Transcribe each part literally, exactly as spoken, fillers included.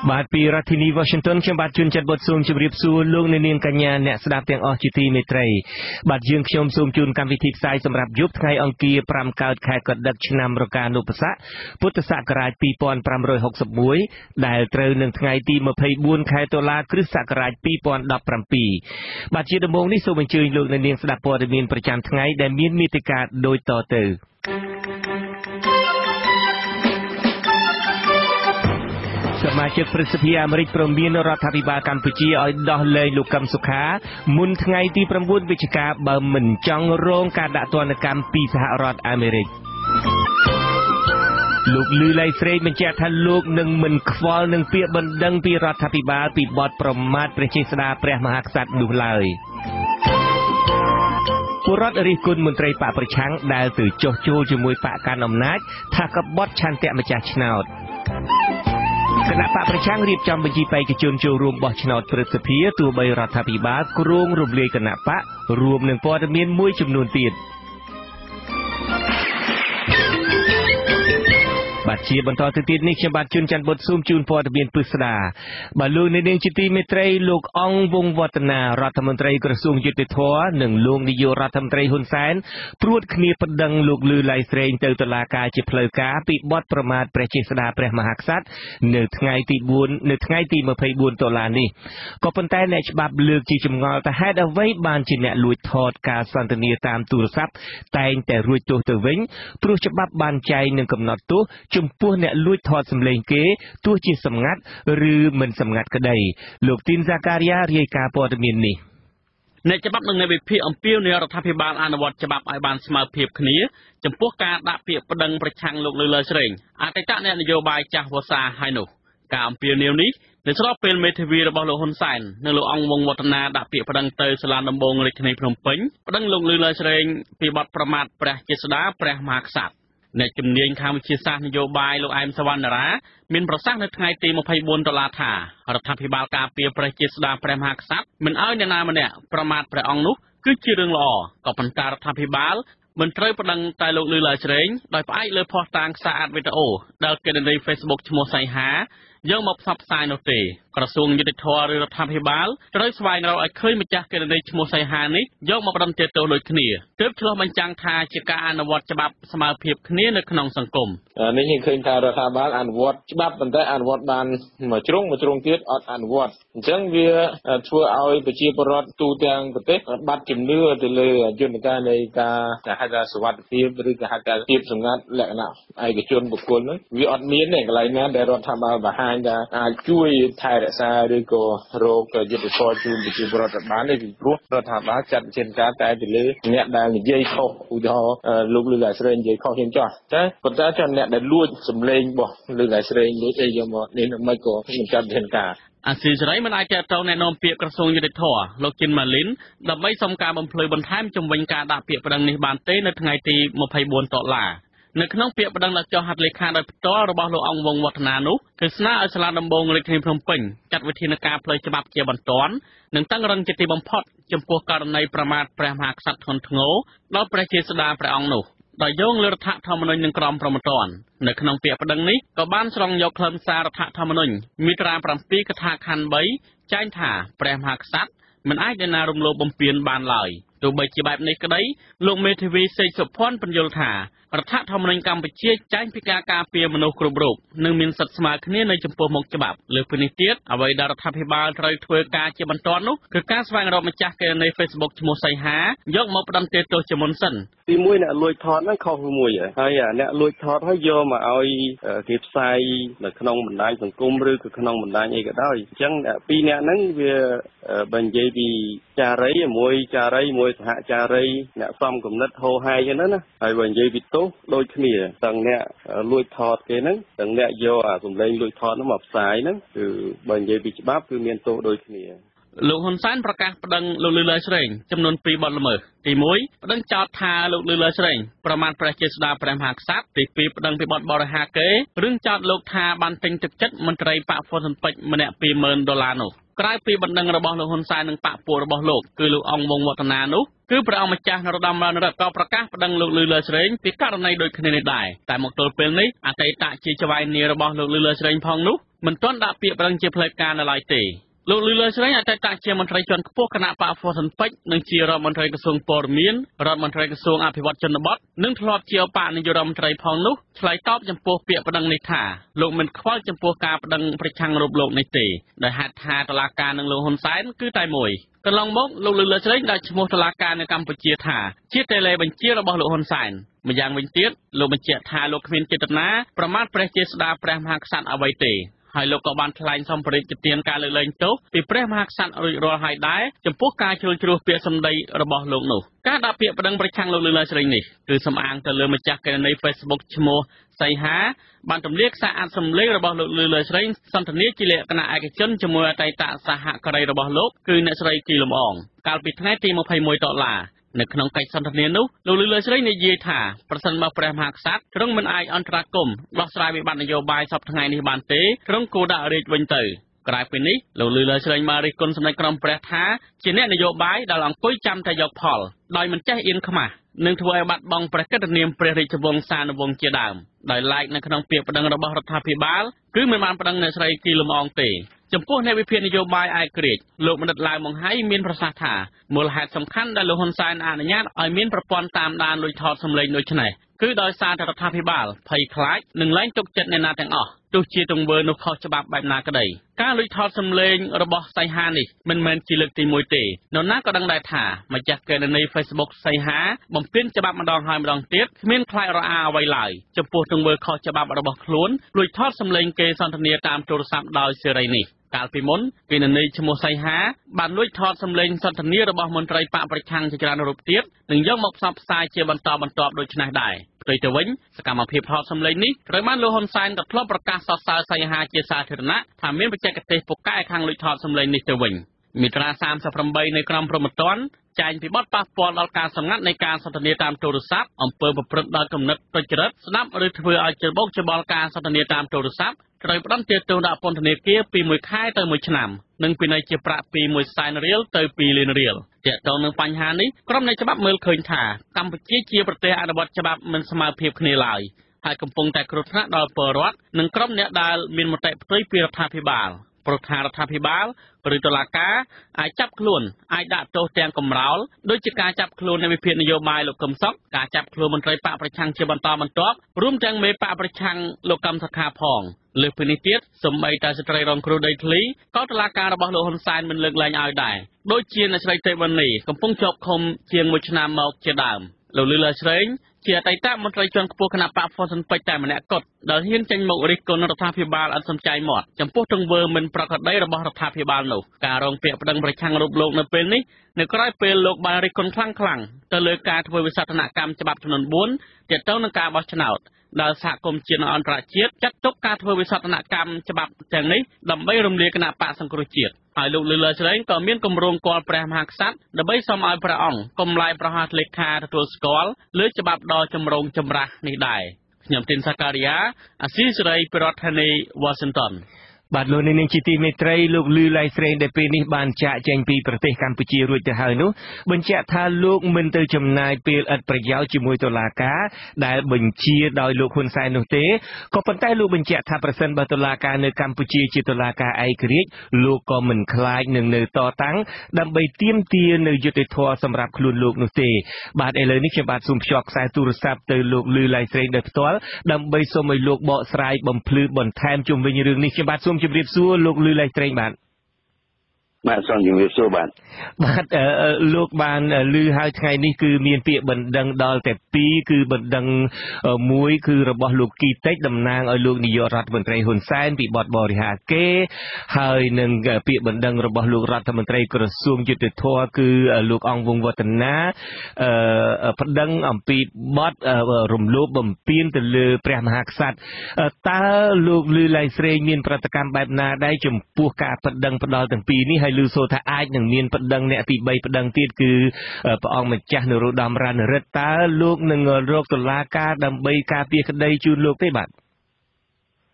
บาดปีรัฐนีวอชิงตันเขียนบาดจุนจัดบทซูมจุริบซูลูกในเนียงกัญญาเนี่ยสดับเตียงออจิตีเมตรัยบาดยืงขยมซูมจุนการวิธีสายสำหรับยุบไทยอังกีปรำเกิดแขกกดักชนามรการนุปสะพุทธศักราชปีปอนปรำรอยหกสิบมวยได้เตรหนึ่งไงตีมาเพย์บุญแขกตัวลาคริสศักราชปีปอนดับปรำปีบาดยืดมงนี่สูบจืนลูกในเนียงสดับปอดมีนประจำไงได้มีมิติการโดยต่อเติมสมาชิกประสภีอเมริกประมีนรัฐบาลกัมพูชีออยดอเลยลูกกำสุขามุนไงที่ประมุนวิชกาบะเหมือนจังโรงการดักตัวนกรรมปีสหรัฐอเมริกลูกลือไลเฟรย์มันจะทันลูกหนึ่งเหมือนควอลหนึ่งเปียบันดังปีรัฐบาลปีบอดประมาทประเจษดาพระมหากษัตริย์ดูเลยผู้รัฐอริกุลมนตรีป่าประชังได้สื่อโจโจจมวยป่าการอำนาจถ้ากับบอดชันเตะมาจากชนาวคณะปะประชังรีบจำบัญชีไปกระจุนโจรวมบอชนอตประสภีตัวใบรัฐบิบาลกรุงรูปเลยคณะปะรวมหนึ่งปอดเมียนมวยจำนวนตีดบัตรเชียบรรทอติดนิชบัตรจุนจันบทซุ่มจูนพอทะเบียนปรึกษาบรรลุในเดือนจิตีเมตรัยลูกองวงวัฒนารัฐมนตรีกระทรวงยุติธรรมหนึ่งลุงนิยรัฐมนตรีหุนแสนปลุกขณีประดังลูกลือไลเสงเตอตลากาจิเพลกาปีบอดประมาทประเจษดาพระมหากษัตริย์หนึ่งไงตีบุญหนึ่งไงตีมาเพย์บุญตลานี่ก็เป็นแต่ในฉบับเลือกจีจมงอแต่ให้เอาไว้บานจิเนลุยทอดการสันตเนียตามตูรศัพท์แต่งแต่รุยตัวตัววิ่งปลุกฉบับบานใจหนึ่งกำหนดตัวจุ่มพวกเนี่ยลุยทอดสำเร็จเก๋ตัวจีสำงัดหรือมันสำงัดก็ได้ลูกตินซาการยาเรียกาปอดมินนี่ในฉบับหนึ่งในวิพีอัมพิวในรัฐบาลอนุวัตฉบับไอบันสมาเพียบขณีจำพวกการดักเปียบประดังประชังลูกเลยเลยเสรงอาจจะเนี่ยนโยบายจากวสาไฮโนการอัมพิวเนียวนี้ในฉบับเป็นเมทวีระบอบโลหนไซน์ในโลองวงวัฒนาดักเปียบประดังเตยสลานดำบงในขณีพนมเพ็งประดังลูกเลยเลยเสรงปีบัดประมาทประเจษดาประมหากษัตริย์ในจุดเนียนคำวิชิตนโยบายโลกไอมสวรรค์นะมินประสานในไงตีมาพายบนตลาดถารัฐบาลการเปียประเจษดาประมหากษัตริย์มันเอาในนามันเนี่ยประมาทประองนุคือจีเรื่องหล่อกับปัญการรัฐบาลมันเตยประดังตายโลกลือลายเฉลยโดยไปเลยพอต่างสะอาดวิดีโอดาวเกณฑ์ในเฟซบุ๊กชโมไซฮาย่อมมาซับไซน์โนตีกระทรวงยุติธรรมหรือรัฐบาลโดยสวายเราไอ้เคยมาจากเกณฑ์ในชโมไซฮานี้ย่อมมาประดังเจโตโดยขณีเติบชโลมันจังทาจิกาอนุวัตฉบับสมาเพียบขณีในขนมสังคมนี่ยังเคยการรัฐบาลอนุวัตฉบับตั้งแต่อนุวัตบานมาจงมาจงเทียดอนุวัตจังเวียช่วยเอาไปจีบรถตูเตียงประเทศบัตรจิมเนื้อไปเลยจนการในการหาการสวัสดิภาพหรือการหาการทีบสงัดแหล่งน่ะไอ้กระชนบุคคลนั้นวิอดมีนเนี่ยอะไรนะแต่รัฐบาลบาฮานจะช่วยไทยรักษาหรือก็โรคยุติธรรมจูนไปจีบรัฐบาลในวิรุธรัฐบาลจัดเช่นการแต่ไปเลยเนี่ยได้เยี่ยเข้าอุดรลูกเรือหลายเส้นเยี่ยเข้าเห็นจ้ะใช่คนจ้าจนเนี่ยได้ลุ้นสำเร็จบ่เรือหลายเส้นรู้ใจยังบ่เนี่ยไม่ก็มันจัดเช่นการอาศิษย์มันอาจจะเท่าในนอมเปียกระทรวงยุติธรรมโลกินมาลินดับไม่สมการบำเพลย์บนท้ายจมวันการดับเปียกประดังในบานเต้ในทางไอตีมาพายบนต่อลาในขนมเปียกประดังหลักจอหัดเลขาโดยตัวระบอบโลองวงวัฒนานุคือสนาอัสลาดำบงในทีมพรมปิงจัดวิธีในการเพลย์ฉบับเจียบันตอนหนึ่งตั้งรังจิตบำพดจมพวกการในประมาทประมหากษัตริย์ทนโง่แล้วประเจษดาประองนุโดยโยงเลือดธรรมนุนยังกรอมประมตอนในขนมเปียกประดังนี้ก็บ้านสรองยกเคลมสารธรรมนุนมีตราปรำปีกถาคันใบใจถ่าประมหากษัตริย์มันไอ้เดนารมโลบมเปลี่ยนบานลอยตัวใบจีแบบในกระไดลงเมทวีเซสุพรปัญโยธารัฐธรรมนุนกัมพูชีใจพิการการเปียมโนกรุบรุบหนึ่งมินสัตสมาคณีในจมพมกฉบับเลือกพินิจเอาไว้ดารัฐพิบาลไตรทเวกาเจบันตอนนุคือการแสดงเรามาจากในเฟซบุ๊กชโมไซฮายกมาประดังเตโตจมนสันตีมวยเนี่ยลอยทอดนั่นเขาคือมวยอ่ะไอ้เนี่ยลอยทอดให้โยมาเอาเก็บใส่ในขนมบันไดสังคมหรือคือขนมบันไดเองก็ได้จังปีนี้นั้นเวียบรรยายปีจารีมวยจารีมวยสหจารีเนี่ยซ้อมกับนัดโฮไฮอย่างนั้นนะไอ้บรรยายปีโตโดยขี้ตั้งเนี่ยลอยทอดแค่นั้นตั้งเนี่ยโยอ่ะผมเลยลอยทอดน้ำหมักสายนั้นคือบรรยายปีฉบับคือเมียนโตโดยขี้ลูกฮอนซันประกาศประดังลูกเรือเสรงจำนวนปีบอลละเมอตีมวยประดังจอดทาลูกเรือเสรงประมาณประเจษดาประมหากษัตริย์ตีปีประดังปีบอลบอลฮาเกเรื่องจอดลูกทาบันเต็งตึกจัดมันไตรปะฟอนสันปิมันเนี่ยปีเมินดอลลาร์โนក្រៅពីបណ្ដឹងរបស់លោកហ៊ុនសែននិងបកពួករបស់លោកគឺលោកអង្គវងវឌ្ឍនានោះគឺព្រះអង្គម្ចាស់នរោត្តមរណរដ្ឋក៏ប្រកាសប្តឹងលោកលឺលើស្រេងពីករណីដូចគ្នានេះដែរតែមកទល់ពេលនេះអតីតជាចៅហ្វាយនារបស់លោកលឺលើស្រេងផងនោះមិនទាន់ដាក់ពាក្យប្តឹងជាផ្លូវការនៅឡើយទេលោកលឺលើស្រេងអតីតជាមន្ត្រីជាន់ខ្ពស់គណៈបកហ្វសិនពេជ្រនិងជារដ្ឋមន្ត្រីក្រសួងព័ត៌មានរដ្ឋមន្ត្រីក្រសួងអភិវឌ្ឍជនបទនិងធ្លាប់ជាឧបនាយករដ្ឋមន្ត្រីផងនោះឆ្លើយតបចំពោះពាក្យប្តឹងនេះថាលោកមិនខ្វល់ចំពោះការប្តឹងប្រឆាំងរូបលោកនេះទេដោយហេតុថាតុលាការនឹងលោកហ៊ុនសែនគឺតែមួយកន្លងមកលោកលឺលើស្រេងได้ឈ្មោះតុលាការនៅកម្ពុជាថាជាតេឡេបញ្ជារបស់លោកហ៊ុនសែនម្យ៉ាងវិញទៀតលោកបញ្ជាក់ថាលោកគ្មានចេតនាប្រមាថព្រះជាស្ដាព្រះមហាក្សត្រអ្វីទេហើយលោកក៏បានថ្លែងសម្ភារកិច្ចទានការលើកលែងទោសពីព្រះមហាក្សត្ររួចរាល់ហើយដែរចំពោះការជ្រុលជ្រោះពាក្យសម្ដីរបស់លោកនោះការដាក់ពាក្យប្តឹងប្រឆាំងលោកលឺលើស្រេងនេះគឺសំអាងទៅលើម្ចាស់គណនី Facebook ឈ្មោះសីហាបានទម្លាយខ្សែអាចសម្លេងរបស់លោកលឺលើស្រេងសន្ទនាជាលក្ខណៈឯកជនជាមួយអតីតសហការីរបស់លោកគឺអ្នកស្រីគីលំអងកាលពីថ្ងៃទីម្ភៃមួយដុល្លារនៅក្នុងកិច្ចសន្ទនានោះលោកលឺលើស្រេងនិយាយថាប្រសិនបើព្រះមហាក្សត្រទ្រង់មិនអាចអន្តរាគមន៍ដោះស្រាយវិបត្តិនយោបាយសពថ្ងៃនេះបានទេទ្រង់គួរដាក់រាជវិញទៅក្រៅពីនេះលោកលឺលើស្រេងបានរិះគន់សម្ដេចក្រមព្រះថាជាអ្នកនយោបាយដែលអង្គុយចាំតែយកផលដោយមិនចេះអៀនខ្មាស់នឹងធ្វើឲ្យបាត់បង់ព្រះកិត្តិនាមព្រះរាជវង្សានុវង្សជាដើមដោយឡែកនៅក្នុងពាក្យប្តឹងរបស់រដ្ឋាភិបាលគឺមិនបានប្តឹងអ្នកស្រីគីលំអងទេចំពោះអ្នកវិភាគនយោបាយឯករាជ្យលោកមនិតឡាវម៉ុងហៃមានប្រសាសន៍ថាមូលហេតុសំខាន់ដែលលោកហ៊ុនសែនអនុញ្ញាតឲ្យមានប្រព័ន្ធតាមដានលួចថតសម្លេងដូចនេះគឺដោយសារតែរដ្ឋាភិបាលភ័យខ្លាចនិងលែងទុកចិត្តអ្នកណាទាំងអស់ទោះជាទង្វើនោះខុសច្បាប់បែបណាក្តីការលួចថតសម្លេងរបស់សីហានេះមិនមែនជាលើកទីមួយទេនរណាក៏ដឹងដែរថាម្ចាស់គណនី Facebook សីហាបំពេញច្បាប់ម្ដងហើយម្ដងទៀតគ្មានខ្លាចរអាអ្វីឡើយចំពោះទង្វើខុសច្បាប់របស់ខ្លួនលួចថតសម្លេងគេសន្ទនាតាមទូរស័ព្ទដោយសេរីនេះកាលពីមុនគណនីឈ្មោះសីហាបានលួចថតសម្លេងសន្ទនារបស់មន្ត្រីបកប្រឆាំងជាច្រើនរូបទៀតនិងយកមកផ្សព្វផ្សាយជាបន្តបន្ទាប់ដូចនេះដែរផ្ទុយទៅវិញសកម្មភាពថតសម្លេងនេះត្រូវបានលោកហ៊ុនសែនក៏ធ្លាប់ប្រកាសសរសើរសីហាជាសាធារណៈថាមានបច្ចេកទេសពូកែខាងលួចថតសម្លេងនេះទៅវិញមាត្រាសាមសិបប្រាំនៃក្រមព្រហ្មទណ្ឌចែងពីបទប៉ះពាល់ដល់ការសម្ងាត់នៃការសន្ទនាតាមទូរស័ព្ទអំពើប្រព្រឹត្តដោយគំនិតទុច្ចរិតស្ដាប់ឬធ្វើឲ្យច្របូកច្របល់ការសន្ទនាតាមទូរស័ព្ទត្រូវផ្តន្ទាទោសដាក់ពន្ធនាគារពីមួយខែទៅមួយឆ្នាំនិងពិន័យជាប្រាក់ពីមួយសែនរៀលទៅពីរលានរៀលទាក់ទងនឹងបញ្ហានេះក្រុមអ្នកច្បាប់មើលឃើញថាកម្ពុជាជាប្រទេសអនុវត្តច្បាប់មិនស្មើភាពគ្នាឡើយហើយកំពុងតែគ្រោះថ្នាក់ដល់ពលរដ្ឋនិងក្រុមអ្នកដែលមានមតិផ្ទុយពីរដ្ឋាភិបាលប្រធានរដ្ឋាភិបាលឬតុលាការអាចចាប់ខ្លួនអាចដាក់ទោសទាំងកំរោលដូចជាការចាប់ខ្លួននៃវិភាគនយោបាយលោកកឹមសុខការចាប់ខ្លួនមន្ត្រីបកប្រឆាំងជាបន្តបន្ទាប់រួមទាំងមេបកប្រឆាំងលោកកឹមសុខាផងលើសពីនេះទៀតសម្បីតែស្ត្រីរងគ្រោះដីធ្លីក៏តុលាការរបស់លោកហ៊ុនសែនមិនលើកលែងឲ្យដែរដូចជាអ្នកស្រីទេវណ្ណីកំពុងជាប់ឃុំជាងមួយឆ្នាំមកជាដើមលោកលឺលើស្រេងជាអតីតមន្ត្រីជាន់ខ្ពស់គណៈបកហ្វសិនពេជ្រតែម្នាក់គត់ដែលហ៊ានចេញមករិះគន់រដ្ឋាភិបាលអត់សំចៃមាត់ចំពោះទង្វើមិនប្រក្រតីរបស់រដ្ឋាភិបាលនោះការរងពាក្យប្តឹងប្រឆាំងរូបលោកនៅពេលនេះនៅក្រៅពេលលោកបានរិះគន់ខ្លាំងៗទៅលើការធ្វើវិសោធនកម្មច្បាប់ចំនួនបួនទាក់ទងនឹងការបោះឆ្នោតដែលសហគមន៍ជាតិនិងអន្តរជាតិចាត់ទុកការធ្វើវិសោធនកម្មច្បាប់ទាំងនេះដើម្បីរំលាយគណៈបកសង្គ្រោះជាតិហើយលោកលឺលើស្រេងក៏មានគម្រោងគាល់ព្រះមហាក្សត្រដើម្បីសុំឲ្យព្រះអង្គកុំឡាយប្រហាសលេខាទទួលស្គាល់លើច្បាប់ដ៏ចម្រូងចម្រាសនេះដែរខ្ញុំទីនសាការីយ៉ាអាស៊ីសេរីប្រធានាធិបតី Washington បាទលោកនាងជាទីមេត្រីលោកលឺឡៃស្រេងដែលពេលនេះបានចាកចេញពីប្រទេសកម្ពុជារួចទៅហើយនោះបញ្ជាក់ថាលោកមិនទៅចំណាយពេលឥតប្រយោជន៍ជាមួយតុលាការដែលបញ្ជាដោយលោកហ៊ុនសែននោះទេក៏ប៉ុន្តែលោកបញ្ជាក់ថាប្រសិនបើតុលាការនៅកម្ពុជាជាតុលាការឯករាជ្យលោកក៏មិនខ្លាចនឹងនៅតតាំងដើម្បីទាមទារនៅយុត្តិធម៌សម្រាប់ខ្លួនលោកនោះទេបាទឥឡូវនេះខ្ញុំបាទសូមភ្ជាប់ខ្សែទូរស័ព្ទទៅលោកលឺឡៃស្រេងដោយផ្ទាល់ដើម្បីសូមឲ្យលោកបកស្រាយបំភ្លឺបន្ថែមជុំវិញរឿងនេះខ្ញុំបាទសូមជម្រាបសួរលោកលឺឡៃស្រេងបាទបាទសូមជម្រាបសួរបាទបាទលោកបានឮហើយថ្ងៃនេះគឺមានពាក្យបណ្ដឹងដល់តែពីរគឺបណ្ដឹងមួយគឺរបស់លោកគីតិចតំណាងឲ្យលោកនាយករដ្ឋមន្ត្រីហ៊ុនសែនពីបទបរិហាគេហើយនឹងពាក្យបណ្ដឹងរបស់លោករដ្ឋមន្ត្រីក្រសួងយុទ្ធភ័ពគឺលោកអង្គវងវឌ្ឍនាបណ្ដឹងអំពីបទរំលោភបំពានទៅលើព្រះមហាក្សត្រតើលោកលឺឡៃស្រេងមានប្រតិកម្មបែបណាដែរចំពោះការបណ្ដឹងផ្ដាល់ទាំងពីរនេះហើយឮសូរថាអាចនឹងមានប្តឹងអ្នកទីបីប្តឹងទៀតគឺព្រះអង្គម្ចាស់នរោត្តមរណរដ្ឋតើលោកនឹងរកតុលាការដើម្បីការពារក្តីជូនលោកទេបាទ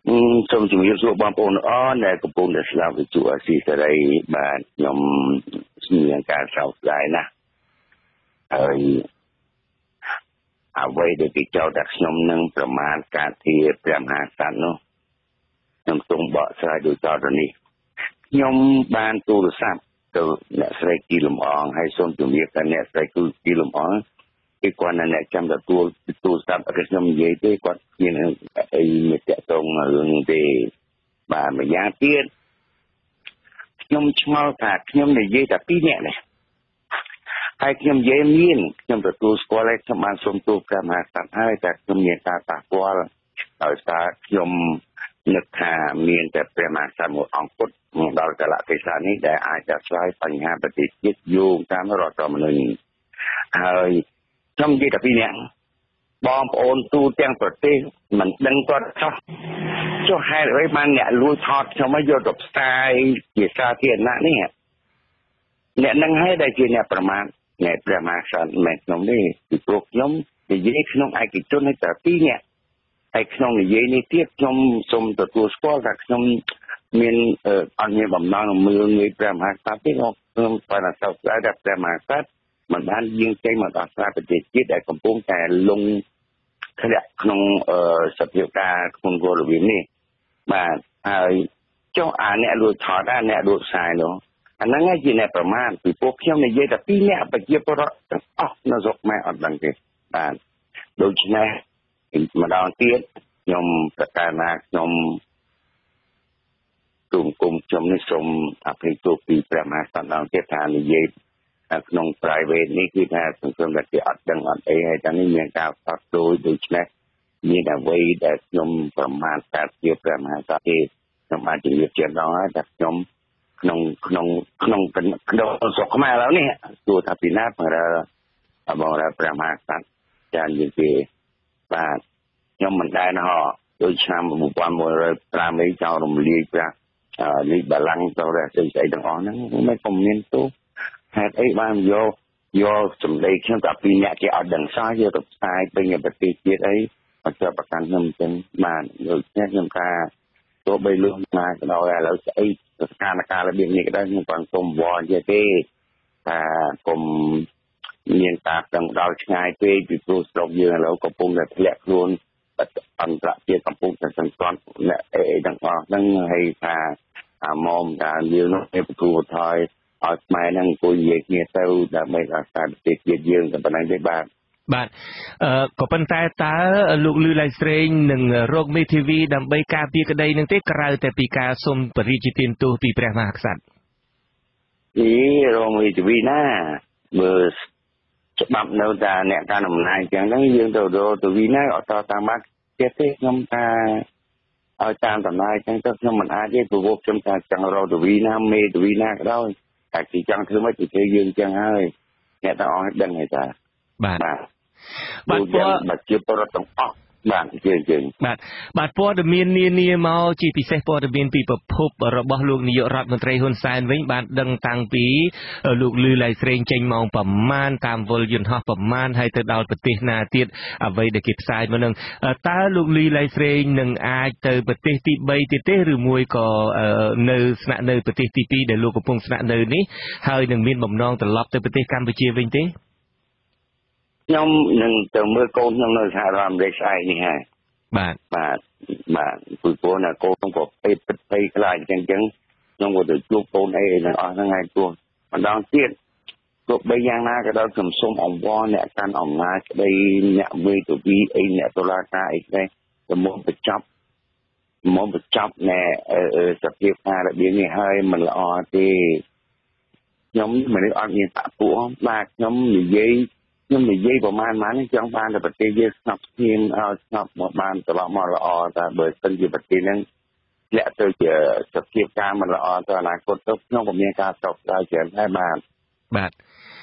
សូមជម្រាបសួរបងប្អូនអរដែលកំពុងតែស្ដាប់វិទ្យុអាស៊ីសេរីបាទខ្ញុំមានការសោកស្ដាយណាស់ហើយអ្វីដែលគេចោទថាខ្ញុំនឹងប្រមាថការធាព្រះមហាក្សត្រនោះខ្ញុំសូមបកស្រាយដូចតទៅនេះខ្ញុំបានទូរស័ព្ទទៅអ្នកស្រីគីលំអងហើយសូមជម្រាបថាអ្នកស្រីគីលំអងគេគាត់នៅអ្នកចាំទទួលទូរស័ព្ទឲ្យខ្ញុំនិយាយទេគាត់មានអីមានតាក់ទងរឿងទេបាទម្យ៉ាងទៀតខ្ញុំឆ្ងល់ថាខ្ញុំនិយាយតែពីរនាក់នេះហើយខ្ញុំនិយាយមានខ្ញុំទទួលស្គាល់ហើយខ្ញុំបានសូមទូលព្រះមហាក្សត្រហើយតែខ្ញុំមានការប៉ះពាល់ដោយសារខ្ញុំនឹកថាមានតែព្រះមហាក្សត្រមួយអង្គពុតមកដល់កលៈទេសៈនេះដែលអាចដោះស្រាយបញ្ហាប្រទេសជាតិយោងតាមរដ្ឋធម្មនុញ្ញហើយខ្ញុំនិយាយតែពីរនាក់បងប្អូនទូទាំងប្រទេសមិនដឹងគាត់ចោះចុះហេតុអ្វីបានអ្នកលួចថតខ្ញុំឲ្យយកទៅផ្សាយជាសាធារណៈនេះអ្នកនឹងហើយដែលជាអ្នកប្រមាថអ្នកព្រះមហាក្សត្រមិនខ្ញុំទេពីព្រោះខ្ញុំនិយាយក្នុងឯកជនឲ្យតែពីរនាក់ហើយក្នុងនិយាយនេះទៀតខ្ញុំសូមទទួលស្គាល់ថាខ្ញុំមានអត់មានបំណងនឹងមើលងាយព្រះមហាក្សត្រទេខ្ញុំបានសោកស្ដាយថាព្រះមហាក្សត្រមិនបានយាងចេញមកដោះស្រាយប្រទេសជាតិដែលកំពុងតែលងធ្លាក់ក្នុងសភាពការក្នុងគោលរបៀបនេះបាទហើយចុះអាអ្នកលួចថតអាអ្នកលួចផ្សាយនោះអាហ្នឹងឯងជាអ្នកប្រមាថពីពួកខ្ញុំនិយាយតែពីរអ្នកប្រជាពលរដ្ឋទាំងអស់នៅស្រុកខ្មែរអត់ដឹងទេបាទដូច្នេះម្ដងទៀតខ្ញុំប្រកាសថាខ្ញុំទូមគុំខ្ញុំនេះសូមអភ័យទោសពីព្រះមហាក្សត្រដល់ទៀតថានិយាយក្នុង private នេះគឺថាសង្គមតែគេអត់ដឹងអត់អីហើយតែនេះមានការផ្សព្វផ្សាយដូច្នេះមានអ្វីដែលខ្ញុំប្រមាថការជាព្រះមហាក្សត្រទេខ្ញុំបានជម្រាបជាដល់ហើយថាខ្ញុំក្នុងក្នុងក្នុងក្នុងស្រុកខ្មែរឥឡូវនេះទោះថាពីណាបងរបងរព្រះមហាក្សត្រចាននិយាយទេបាទខ្ញុំមិនដែរណោះដូចឆ្នាំmột nghìn một trăm nămនេះចោលរំលាយប្រាស់នេះបលាំងទៅរស្អីទាំងអស់ហ្នឹងមិនក៏មានទោសហេតុអីបានយកយកសម្ដីខ្ញុំតែពីរអ្នកគេអត់ដឹងសោះយកទៅផ្សាយពេញប្រទេសជាតិអីអត់ចាប់ប្រកាន់ខ្ញុំអញ្ចឹងបានដូចនេះខ្ញុំថាទោះបីលុះណាក៏ដោយឥឡូវស្អីស្ថានភាពរបៀបនេះក៏ដោយខ្ញុំបានសូមវល់ជាទេថាគុំមានការដឹងដល់ឆ្ងាយពេកពីព្រោះស្រុកយើងឥឡូវកំពុងតែធ្លាក់ខ្លួនអន្តរជាតិកំពុងតែសន្សំអ្នកអីទាំងអស់ហ្នឹងហើយថាអាមុំថាយើងនោះទេពទូថយឲ្យខ្មែរហ្នឹងអង្គុយនិយាយគ្នាទៅដើម្បីរក្សាប្រទេសជាតិយើងតែប៉ុណ្ណឹងទេបាទបាទអឺក៏ប៉ុន្តែតើលោកលឺឡៃស្រេងនឹងរកមេធាវីដើម្បីការពារក្តីនឹងទេក្រៅតែពីការសុំបរិយាទានទោសពីព្រះមហាក្សត្រអីរកមេធាវីណាមើលច្បាប់នៅតែអ្នកកាន់អំណាចអញ្ចឹងហ្នឹងយើងទៅរកទៅវីណាអត់តាមបាត់ទៀតទេខ្ញុំថាឲ្យតាមតំណែងអញ្ចឹងទៅខ្ញុំមិនអាចទេព្រោះខ្ញុំថាចង់រកទៅវីណាមេទៅវីណាក៏ដោយតែគេចង់ធ្វើម៉េចគេយើងអញ្ចឹងហើយអ្នកទាំងអស់ដឹងហើយតាបាទបាទពលរដ្ឋជាពលរដ្ឋទាំងអស់បាទជឿជឿបាទបាទព័ត៌មាននានាមកជាពិសេសព័ត៌មានពីប្រភពរបស់លោកនាយករដ្ឋមន្ត្រីហ៊ុនសែនវិញបានដឹងតាំងពីលោកលឺឡៃស្រេងចេញម៉ោងប្រមាណតាមវល់យន្តហោះប្រមាណហើយទៅដល់ប្រទេសណាទៀតអ្វីដែលគេផ្សាយមកនឹងតើលោកលឺឡៃស្រេងនឹងអាចទៅប្រទេសទី3ទៀតទេឬមួយក៏នៅស្នាក់នៅប្រទេសទី2ដែលលោកកំពុងស្នាក់នៅនេះហើយនឹងមានបំណងត្រឡប់ទៅប្រទេសកម្ពុជាវិញទេខ្ញុំនឹងទៅមើលកូនខ្ញុំនៅសហរដ្ឋអាមេរិកស្អែកនេះហើយបាទបាទបាទពីព្រោះណាកូនខ្ញុំក៏ពេកពេកពេកខ្លាចអញ្ចឹងអញ្ចឹងខ្ញុំក៏ទៅជួបកូនអីទាំងអស់ហ្នឹងហើយព្រោះម្ដងទៀតទោះបីយ៉ាងណាក៏ដោយខ្ញុំសូមអង្វរអ្នកកាន់អំណាចក្តីអ្នកវេទវីអីអ្នកតុលាការអីដែរទៅមកបញ្ចប់មកបញ្ចប់ណែសភាពការរបៀបនេះហើយមិនល្អទេខ្ញុំមិនអត់មានតាពួកបាទខ្ញុំនិយាយខ្ញុំនិយាយប្រហែលម៉ានចង់បានតែប្រទេសយើងស្ងប់ស្ងៀមឲ្យស្ងប់មកបានត្រឡប់មកល្អតែបើសិនជាប្រទេសហ្នឹងធ្លាក់ទៅជាសភាពការមិនល្អទៅអនាគតទៅខ្ញុំក៏មានការតបស្នើច្រើនដែរបាទបាទ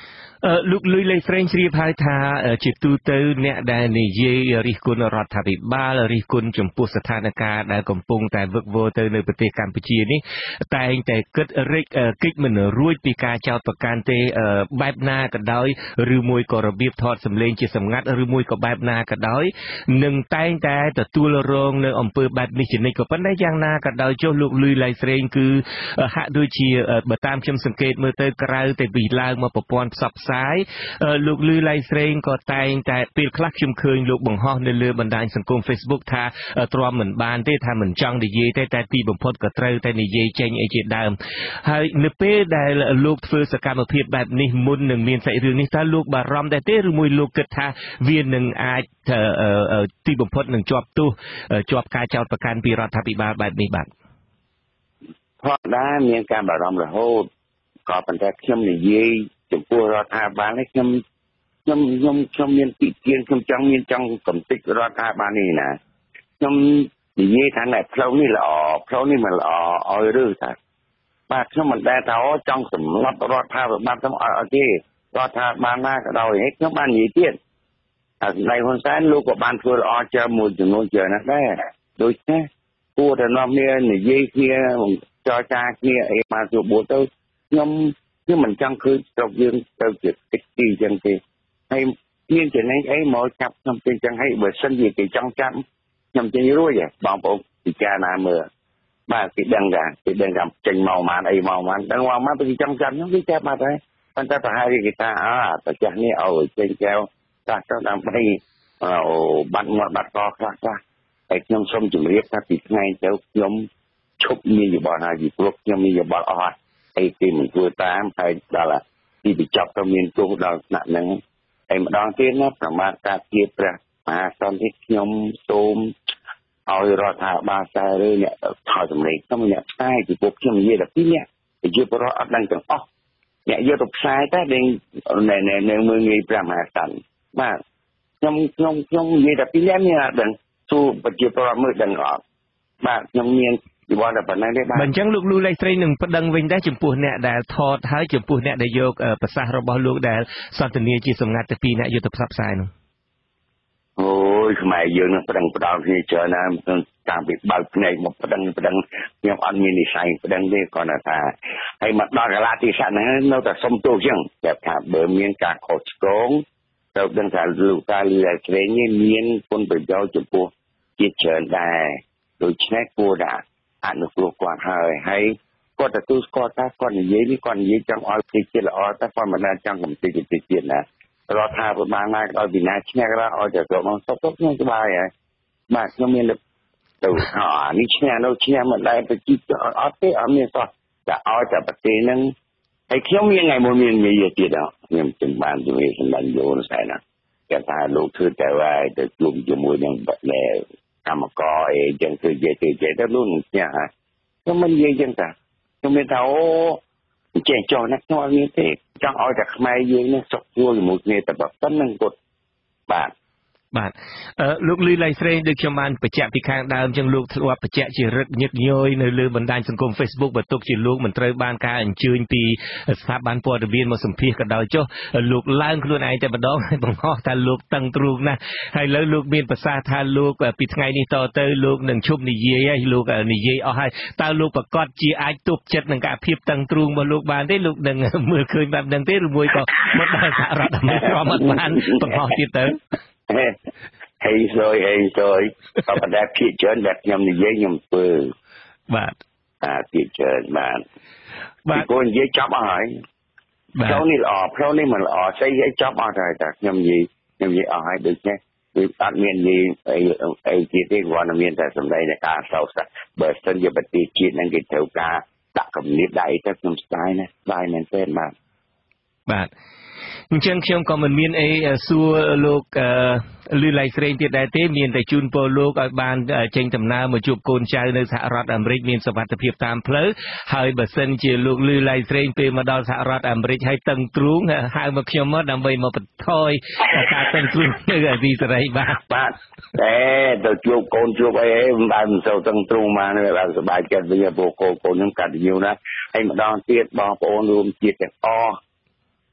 លោកលុយលេស្រេងជ្រាបហើយថាជាទូទៅអ្នកដែលនិយាយរិះគន់រដ្ឋាភិបាលរិះគន់ចំពោះស្ថានភាពដែលកំពុងតែវឹកវរទៅនៅប្រទេសកម្ពុជានេះតែងតែគិតរិចគិតមិនរួចពីការចោទប្រកាន់ទេបែបណាក៏ដោយឬមួយក៏របៀបថតសម្លេងជាសម្ងាត់ឬមួយក៏បែបណាក៏ដោយនឹងតែងតែទទួលរងនៅអំពើបែបនេះជានិច្ចក៏ប៉ុន្តែយ៉ាងណាក៏ដោយចុះលោកលុយលេស្រេងគឺហាក់ដូចជាបើតាមខ្ញុំសង្កេតមើលទៅក្រៅតែពីឡើងមកប្រព័ន្ធផ្សព្វផ្សាយលោកលឺឡៃស្រេងក៏តែងតែពេលខ្លះខ្ញុំឃើញលោកបង្ហោះនៅលើបណ្ដាញសង្គម Facebook ថាទ្រាំមិនបានទេថាមិនចង់និយាយទេតែទីបំផុតក៏ត្រូវតែនិយាយចេញអីជាដើមហើយនៅពេលដែលលោកធ្វើសកម្មភាពបែបនេះមុននឹងមានសាច់រឿងនេះតើលោកបារម្ភដែរទេឬមួយលោកគិតថាវានឹងអាចទីបំផុតនឹងជាប់ទោសជាប់ការចោទប្រកាន់ពីរដ្ឋាភិបាលបែបនេះបាទเพราะដែរមានការបារម្ភរហូតក៏ប៉ុន្តែខ្ញុំនិយាយចំពោះរដ្ឋាភិបាលនេះខ្ញុំខ្ញុំខ្ញុំខ្ញុំមានទីទានខ្ញុំចង់មានចង់កំតិចរដ្ឋាភិបាលនេះណាខ្ញុំនិយាយថាណែផ្លូវនេះល្អផ្លូវនេះមិនល្អឲ្យឬថាបាទខ្ញុំមិនដែលថាអូចង់សម្លាប់រដ្ឋាភិបាលខ្ញុំឲ្យអត់ទេរដ្ឋាភិបាលណាក៏ដោយខ្ញុំបាននិយាយទៀតហើយសម្ដេចហ៊ុនសែនលោកក៏បានធ្វើល្អជាមួយចំនួនច្រើនណាស់ដែរដូច្នេះគួរតែនាំគ្នានិយាយគ្នាចរចាគ្នាអីមកជួបបួតទៅខ្ញុំខ្ញុំមិនចង់ឃើញស្រុកយើងទៅជាតិចទីអញ្ចឹងទេហើយមានចំណេញអីមកចាប់ខ្ញុំពេញអញ្ចឹងហើយបើសិនជាគេចង់ចាប់ខ្ញុំចេញរួចហ៎បងប្អូនពិចារណាមើលបាទគេដឹងថាគេដឹងថាចេញមកមកអីមកមកដឹងមកមកទៅចង់ចាប់ខ្ញុំគេចាប់បាត់ហើយប៉ុន្តែប្រហែលគេថាអើប្រចាស់នេះឲ្យចេញកែវចាស់ទៅដើម្បីអូបាត់មាត់បាត់កខ្លះខ្លះតែខ្ញុំសូមជម្រាបថាពីថ្ងៃទៅខ្ញុំឈប់មានយោបល់ហើយពីព្រោះខ្ញុំមានយោបល់អស់អីទីមិនធ្វើតាមហើយដល់ទីបញ្ចប់ទៅមានទោសដល់ថ្នាក់ហ្នឹងហើយម្ដងទៀតណាប្រមាថការជាព្រះមហាសន្តិខ្ញុំសូមឲ្យរដ្ឋាភិបាលតែឬអ្នកថតសម្លេងខ្ញុំអ្នកផ្សាយពីពួកខ្ញុំនិយាយតែពីរអ្នកជាបរិបទអត់ដឹងទាំងអស់អ្នកយកទៅផ្សាយតែនៅនៅមើលងាយព្រះមហាសន្តិបាទខ្ញុំខ្ញុំខ្ញុំនិយាយតែពីរអ្នកមានអត់ដឹងសួរប្រជាពលរដ្ឋមើលដឹងអត់បាទខ្ញុំមានពីបងតែប៉ុណ្ណឹងទេបាទបើអញ្ចឹងលោកលូលេស្រីនឹងប្តឹងវិញដែរចំពោះអ្នកដែលថតហើយចំពោះអ្នកដែលយកប្រសាសន៍របស់លោកដែលសន្ទនាជាសម្ងាត់ទៅពីអ្នកយកទៅផ្សព្វផ្សាយនោះអូយខ្មែរយើងនឹងប្តឹងផ្ដោតគ្នាច្រើនណាស់តាមពីបើកភ្នែកមកប្តឹងប្តឹងខ្ញុំអត់មាននិស័យប្តឹងទេគាត់ថាហើយមកដល់កន្លះទីស័កហ្នឹងនៅតែសុំទោសអញ្ចឹងតែថាបើមានការខុសឆ្គងទៅដឹងថាលោកតាលីឡៃស្រេងនេះមានគុណប្រយោជន៍ចំពោះជាតិច្រើនដែរដូច្នេះគួរតែអនុគ្រោះគាត់ហើយហើយគាត់ទទួលស្គាល់ថាគាត់និយាយនេះគាត់និយាយចង់ឲ្យប្រទេសជាតិល្អតែគាត់មិនដែលចង់កំទេចប្រទេសជាតិណារដ្ឋាភិបាលណាក៏ឲ្យពីណាឈ្នះក៏ឲ្យតែគ្រប់មកសុខទុក្ខខ្ញុំសប្បាយហើយបាទខ្ញុំមានទៅអានេះឈ្នះនោះឈ្នះមិនដែលប្រជាជាតិអត់ទេអត់មានសោះតែឲ្យតែប្រទេសហ្នឹងហើយខ្ញុំមានថ្ងៃមួយមាននិយាយទៀតខ្ញុំជំបានជំរាបសម្ដេចយោនសែនណាគេថាលោកធ្វើតែឲ្យទៅជួបជាមួយនឹងកម្មករអីចឹងគឺនិយាយទៅនិយាយទៅលោកនឹងឈ្នះហើយខ្ញុំមិននិយាយចឹងតាខ្ញុំមានថាអូចេះចោះណាខ្ញុំអត់មានទេចង់ឲ្យតែខ្មែរយើងនេះសុខស្រួលជាមួយគ្នាតែប៉ុណ្្នឹងគាត់បាទបាទលោកលីឡៃស្រេងដូចខ្ញុំបានបញ្ជាក់ពីខាងដើមចឹងលោកធ្លាប់បញ្ជាក់ជារឹតញឹកញយនៅលើបណ្ដាញសង្គម Facebook បើទុកជាលោកមិនត្រូវបានការអញ្ជើញពីស្ថាប័នព័ត៌មានមកសម្ភាសក៏ដោយចុះលោកឡើងខ្លួនឯងតែម្ដងហើយបង្ហោះថាលោកតឹងទ្រូងណាស់ហើយឥឡូវលោកមានប្រសាសន៍ថាលោកពីថ្ងៃនេះតទៅលោកនឹងឈប់និយាយហើយលោកនិយាយអស់ហើយតើលោកប្រកាសជាអាចទប់ចិត្តនឹងការភាពតឹងទ្រូងរបស់លោកបានទេលោកនឹងមើលឃើញបែបហ្នឹងទេឬមួយក៏មកដល់សហរដ្ឋអាមេរិកក៏មិនបានបង្ហោះទៀតទៅហេសយហេសយក៏ប៉ុន្តែភាគច្រើនដែលខ្ញុំនិយាយខ្ញុំធ្វើបាទអាភាគច្រើនបាទបាទគោលនិយាយចាប់អស់ហើយផ្លូវនេះល្អផ្លូវនេះមិនល្អស្អីឲ្យចាប់អស់ហើយតែខ្ញុំនិយាយខ្ញុំនិយាយអស់ហើយដូច្នេះវាអត់មាននិយាយអីអីទៀតទេគ្រាន់តែមានតែសម្ដីនៃការសោកស្ដាយបើសិនជាប្រទេសជាតិនឹងគេត្រូវការដាក់គំនិតដាក់អីទៅខ្ញុំស្ដាយណាស់ស្ដាយមែនទេបាទបាទអញ្ចឹងខ្ញុំក៏មិនមានអីសួរលោកលឺឡៃស្រេងទៀតដែរទេមានតែជូនពរលោកឲ្យបានចេញដំណើរមកជួបកូនចៅនៅសហរដ្ឋអាមេរិកមានសុវត្ថិភាពតាមផ្លូវហើយបើសិនជាលោកលឺឡៃស្រេងពេលមកដល់សហរដ្ឋអាមេរិកហើយតឹងទ្រូងហៅមកខ្ញុំមកដើម្បីមកបន្ថយការតឹងទ្រូងនៅអាស៊ីសេរីបាទបាទតែទៅជួបកូនជួបអីមិនដែលមិនសូវតឹងទ្រូងមកនៅដល់សប្បាយចិត្តវិញព្រោះកូនកូនខ្ញុំកាត់ញៀវណាស់ហើយម្ដងទៀតបងប្អូនរួមជាតិទាំងអស់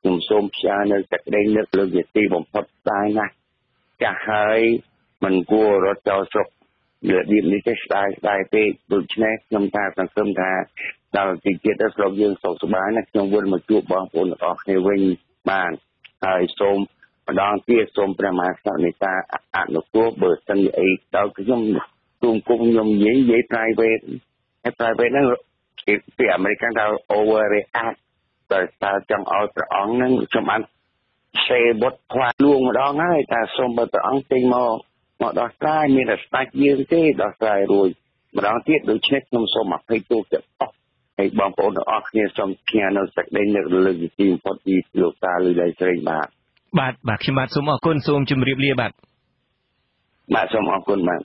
ខ្ញុំសូមផ្សាយនៅសេចក្តីនឹកលើយទីបំផុតដែរណាចាស់ហើយមិនគួររត់ចោលស្រុកលើឌីបនេះទេស្ដាយស្ដាយពេកដូច្នេះខ្ញុំថាសង្ឃឹមថាដល់ទីជាតិទៅស្រុកយើងសុខសប្បាយណាខ្ញុំវិលមកជួបបងប្អូនទាំងអស់គ្នាវិញបានហើយសូមម្ដងទៀតសូមព្រះមហាក្សត្រមេត្តាអនុគ្រោះបើសិនជាអីដល់ខ្ញុំទូមគុំខ្ញុំនិយាយនិយាយ private ហើយ private ហ្នឹងពីអាមេរិកថា overreact ដោយសារចង់ឲ្យព្រះអង្គហ្នឹងខ្ញុំបានសេបុតខ្វាលួងម្ដងហើយតែសូមបើព្រះអង្គចេញមកមកដោះស្រាយមានតែស្ដេចយើងទេដោះស្រាយរួចម្ដងទៀតដូច្នេះខ្ញុំសូមអភ័យទោសទាំងអស់ហើយបងប្អូនទាំងអស់គ្នាសូមផ្ញើនៅសេចក្តីនឹកលើកទីបំផុតពីលោកតាលីលៃស្រីបាទបាទបាទខ្ញុំបាទសូមអរគុណសូមជម្រាបលាបាទបាទសូមអរគុណបាទ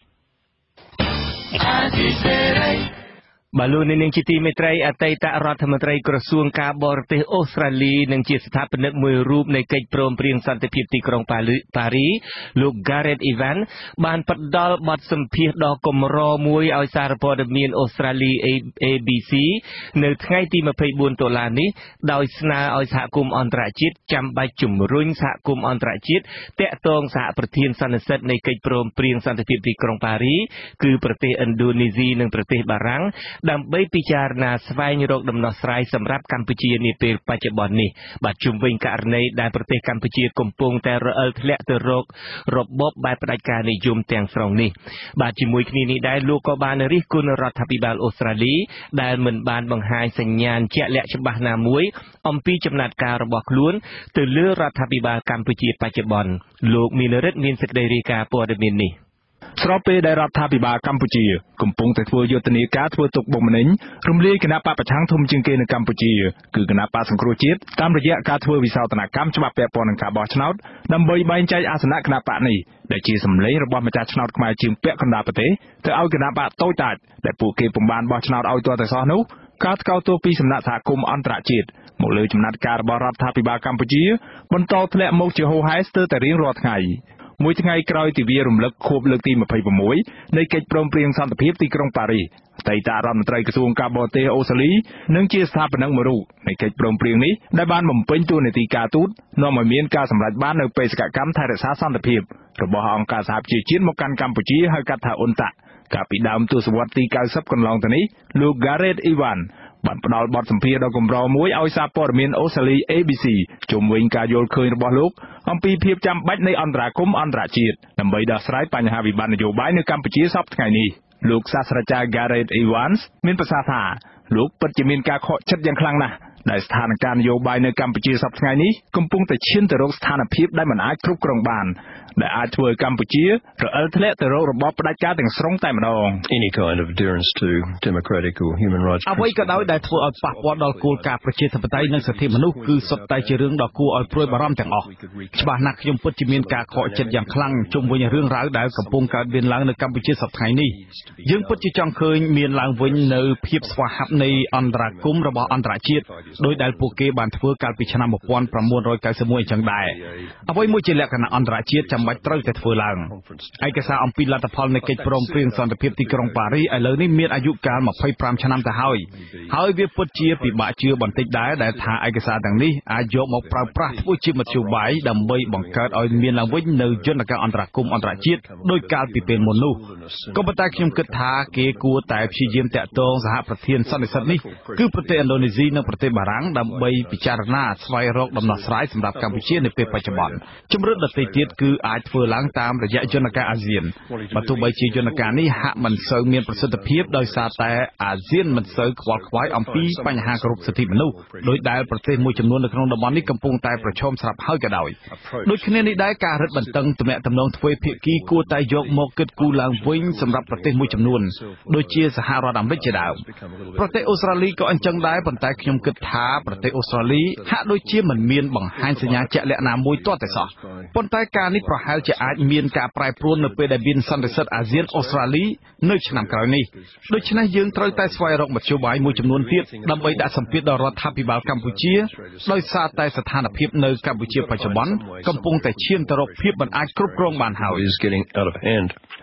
បាទលោកនាងជាទីមេត្រីអតីតរដ្ឋមន្ត្រីក្រសួងការបរទេសអូស្ត្រាលីនិងជាស្ថាបនិកមួយរូបនៃកិច្ចព្រមព្រៀងសន្តិភាពទីក្រុងប៉ារីសលោក Gareth Evans បានផ្ដល់បទសម្ភាសន៍ដ៏កម្រមួយឲ្យសារព័ត៌មានអូស្ត្រាលី A B C នៅថ្ងៃទីម្ភៃបួនតុលានេះដោយស្នើឲ្យសហគមន៍អន្តរជាតិចាំបាច់ជំរុញសហគមន៍អន្តរជាតិតាក់ទងសហប្រធានសន្និសីទនៃកិច្ចព្រមព្រៀងសន្តិភាពទីក្រុងប៉ារីសគឺប្រទេសឥណ្ឌូនេស៊ីនិងប្រទេសបារាំងដើម្បីពិចារណាស្វែងរកដំណោះស្រាយសម្រាប់កម្ពុជានាពេលបច្ចុប្បន្ននេះបាទជុំវិញករណីដែលប្រទេសកម្ពុជាកំពុងតែរអិលធ្លាក់ទៅរករបបបែបផ្ដាច់ការនិយមទាំងស្រុងនេះបាទជាមួយគ្នានេះដែរលោកក៏បានរិះគន់រដ្ឋាភិបាលអូស្ត្រាលីដែលមិនបានបង្ហាញសញ្ញាណជាក់លាក់ច្បាស់ណាមួយអំពីចំណាត់ការរបស់ខ្លួនទៅលើរដ្ឋាភិបាលកម្ពុជាបច្ចុប្បន្នលោកមានរិទ្ធមានសេចក្តីរាយការណ៍ព័ត៌មាននេះស្របពេលដែលរដ្ឋាភិបាលកម្ពុជាកំពុងតែធ្វើយុទ្ធនាការធ្វើទុកបុកម្នេញរំលាយគណៈបកប្រឆាំងធំជាងគេនៅកម្ពុជាគឺគណៈបកសង្គ្រោះជាតិតាមរយៈការធ្វើវិសោធនកម្មច្បាប់ពាក់ព័ន្ធនឹងការបោះឆ្នោតដើម្បីបែងចែកអាសនៈគណៈបកនេះដែលជាសម្លេងរបស់ម្ចាស់ឆ្នោតខ្មែរជាងពាក់កណ្ដាលប្រទេសទៅឲ្យគណៈបកតូចតាចដែលពួកគេពុំបានបោះឆ្នោតឲ្យទាល់តែសោះនោះការថ្កោលទោសពីសំណាក់សហគមន៍អន្តរជាតិមកលើចំណាត់ការរបស់រដ្ឋាភិបាលកម្ពុជាបន្តធ្លាក់មកជាហូរហែស្ទើរតែរៀងរាល់ថ្ងៃមួយថ្ងៃក្រោយទិវារំលឹកខួបលើកទីម្ភៃប្រាំមួយនៃកិច្ចព្រមព្រៀងសន្តិភាពទីក្រុងប៉ារីសអតីតរដ្ឋមន្ត្រីក្រសួងការបរទេសអូស្ត្រាលីនិងជាស្ថាបនិកមួយរូបនៃកិច្ចព្រមព្រៀងនេះដែលបានបំពេញតួនាទីការទូតនាំឲ្យមានការសម្រេចបាននូវបេសកកម្មថែរក្សាសន្តិភាពរបស់អង្គការសហប្រជាជាតិមកកាន់កម្ពុជាហៅកាត់ថាអ៊ុនតាក់កាលពីដើមទសវត្សរ៍ទីកៅសិបកន្លងទៅនេះលោក Gareth Evans បានផ្ដល់បទសម្ភាសន៍ដ៏កម្រមួយឲ្យសារព័ត៌មានអូស្ត្រាលី A B C ជុំវិញការយល់ឃើញរបស់លោកអំពីភាពចាំបាច់នៃអន្តរាគមន៍អន្តរជាតិដើម្បីដោះស្រាយបញ្ហាវិបត្តិនយោបាយនៅកម្ពុជាសប្តាហ៍ថ្ងៃនេះលោកសាស្ត្រាចារ្យ Gareth Evans មានប្រសាសន៍ថាលោកពិតជាមានការខកចិត្តយ៉ាងខ្លាំងណាស់ដែលស្ថានភាពនយោបាយនៅកម្ពុជាសប្តាហ៍ថ្ងៃនេះកំពុងតែឈានទៅរកស្ថានភាពដែលមិនអាចគ្រប់គ្រងបានដែលអាចធ្វើឲ្យកម្ពុជារអិលធ្លាក់ទៅរករបបផ្ដាច់ការទាំងស្រុងតែម្ដង Any kind of adherence to democratic or human rights អ្វីក៏ដោយដែលធ្វើឲ្យប៉ះពាល់ដល់គោលការណ៍ប្រជាធិបតេយ្យនិងសិទ្ធិមនុស្សគឺសុទ្ធតែជារឿងដ៏គួរឲ្យព្រួយបារម្ភទាំងអស់ច្បាស់ណាស់ខ្ញុំពិតជាមានការខកចិត្តយ៉ាងខ្លាំងជុំវិញរឿងរ៉ាវដែលកំពុងកើតមានឡើងនៅកម្ពុជាសប្តាហ៍ថ្ងៃនេះយើងពិតជាចង់ឃើញមានឡើងវិញនៅភាពស្វាហាប់នៃអន្តរាគមន៍របស់អន្តរជាតិដោយដែលពួកគេបានធ្វើកាលពីឆ្នាំmột nghìn chín trăm chín mươi mốtអញ្ចឹងដែរអ្វីមួយជាលក្ខណៈអន្តរជាតិចាំបាច់ត្រូវតែធ្វើឡើងឯកសារអំពីលទ្ធផលនៃកិច្ចព្រមព្រៀងសន្តិភាពទីក្រុងប៉ារីសឥឡូវនេះមានអាយុកាលម្ភៃប្រាំឆ្នាំទៅហើយហើយវាពិតជាពិបាកជឿបន្តិចដែរដែលថាឯកសារទាំងនេះអាចយកមកប្រើប្រាស់ធ្វើជាមធ្យោបាយដើម្បីបង្កើតឲ្យមានឡើងវិញនៅយន្តការអន្តរាគមន៍អន្តរជាតិដោយកាលពីពេលមុននោះក៏ប៉ុន្តែខ្ញុំគិតថាគេគួរតែព្យាយាមតាក់ទងសហប្រធានសន្និសីទនេះគឺប្រទេសឥណ្ឌូនេស៊ីនិងប្រទេសបារាំងដើម្បីពិចារណាស្វែងរកដំណោះស្រាយសម្រាប់កម្ពុជានៅពេលបច្ចុប្បន្នជំរឿនដទៃទៀតគឺអាចធ្វើឡើងតាមរយៈយន្តការអាស៊ានបើទោះបីជាយន្តការនេះហាក់មិនសូវមានប្រសិទ្ធភាពដោយសារតែអាស៊ានមិនសូវខ្វល់ខ្វាយអំពីបញ្ហាគោរពសិទ្ធិមនុស្សដោយដែលប្រទេសមួយចំនួននៅក្នុងតំបន់នេះកំពុងតែប្រឈមស្រាប់ហើយក៏ដោយដូចគ្នានេះដែរការរឹតបន្តឹងទំនាក់ទំនងទ្វេភាគីគួរតែយកមកគិតគូរឡើងវិញសម្រាប់ប្រទេសមួយចំនួនដូចជាសហរដ្ឋអាមេរិកជាដើមប្រទេសអូស្ត្រាលីក៏អញ្ចឹងដែរប៉ុន្តែខ្ញុំគិតថាប្រទេសអូស្ត្រាលីហាក់ដូចជាមិនមានបង្ហាញសញ្ញាជាក់លាក់ណាមួយទាល់តែសោះប៉ុន្តែការនេះប្រហែលជាអាចមានការប្រែប្រួលនៅពេលដែលមានសន្និសីទអាស៊ានអូស្ត្រាលីនៅឆ្នាំក្រោយនេះដូច្នេះយើងត្រូវតែស្វែងរកមធ្យោបាយមួយចំនួនទៀតដើម្បីដាក់សម្ពាធដល់រដ្ឋាភិបាលកម្ពុជាដោយសារតែស្ថានភាពនៅកម្ពុជាបច្ចុប្បន្នកំពុងតែឈានទៅរកភាពមិនអាចគ្រប់គ្រងបានហើយ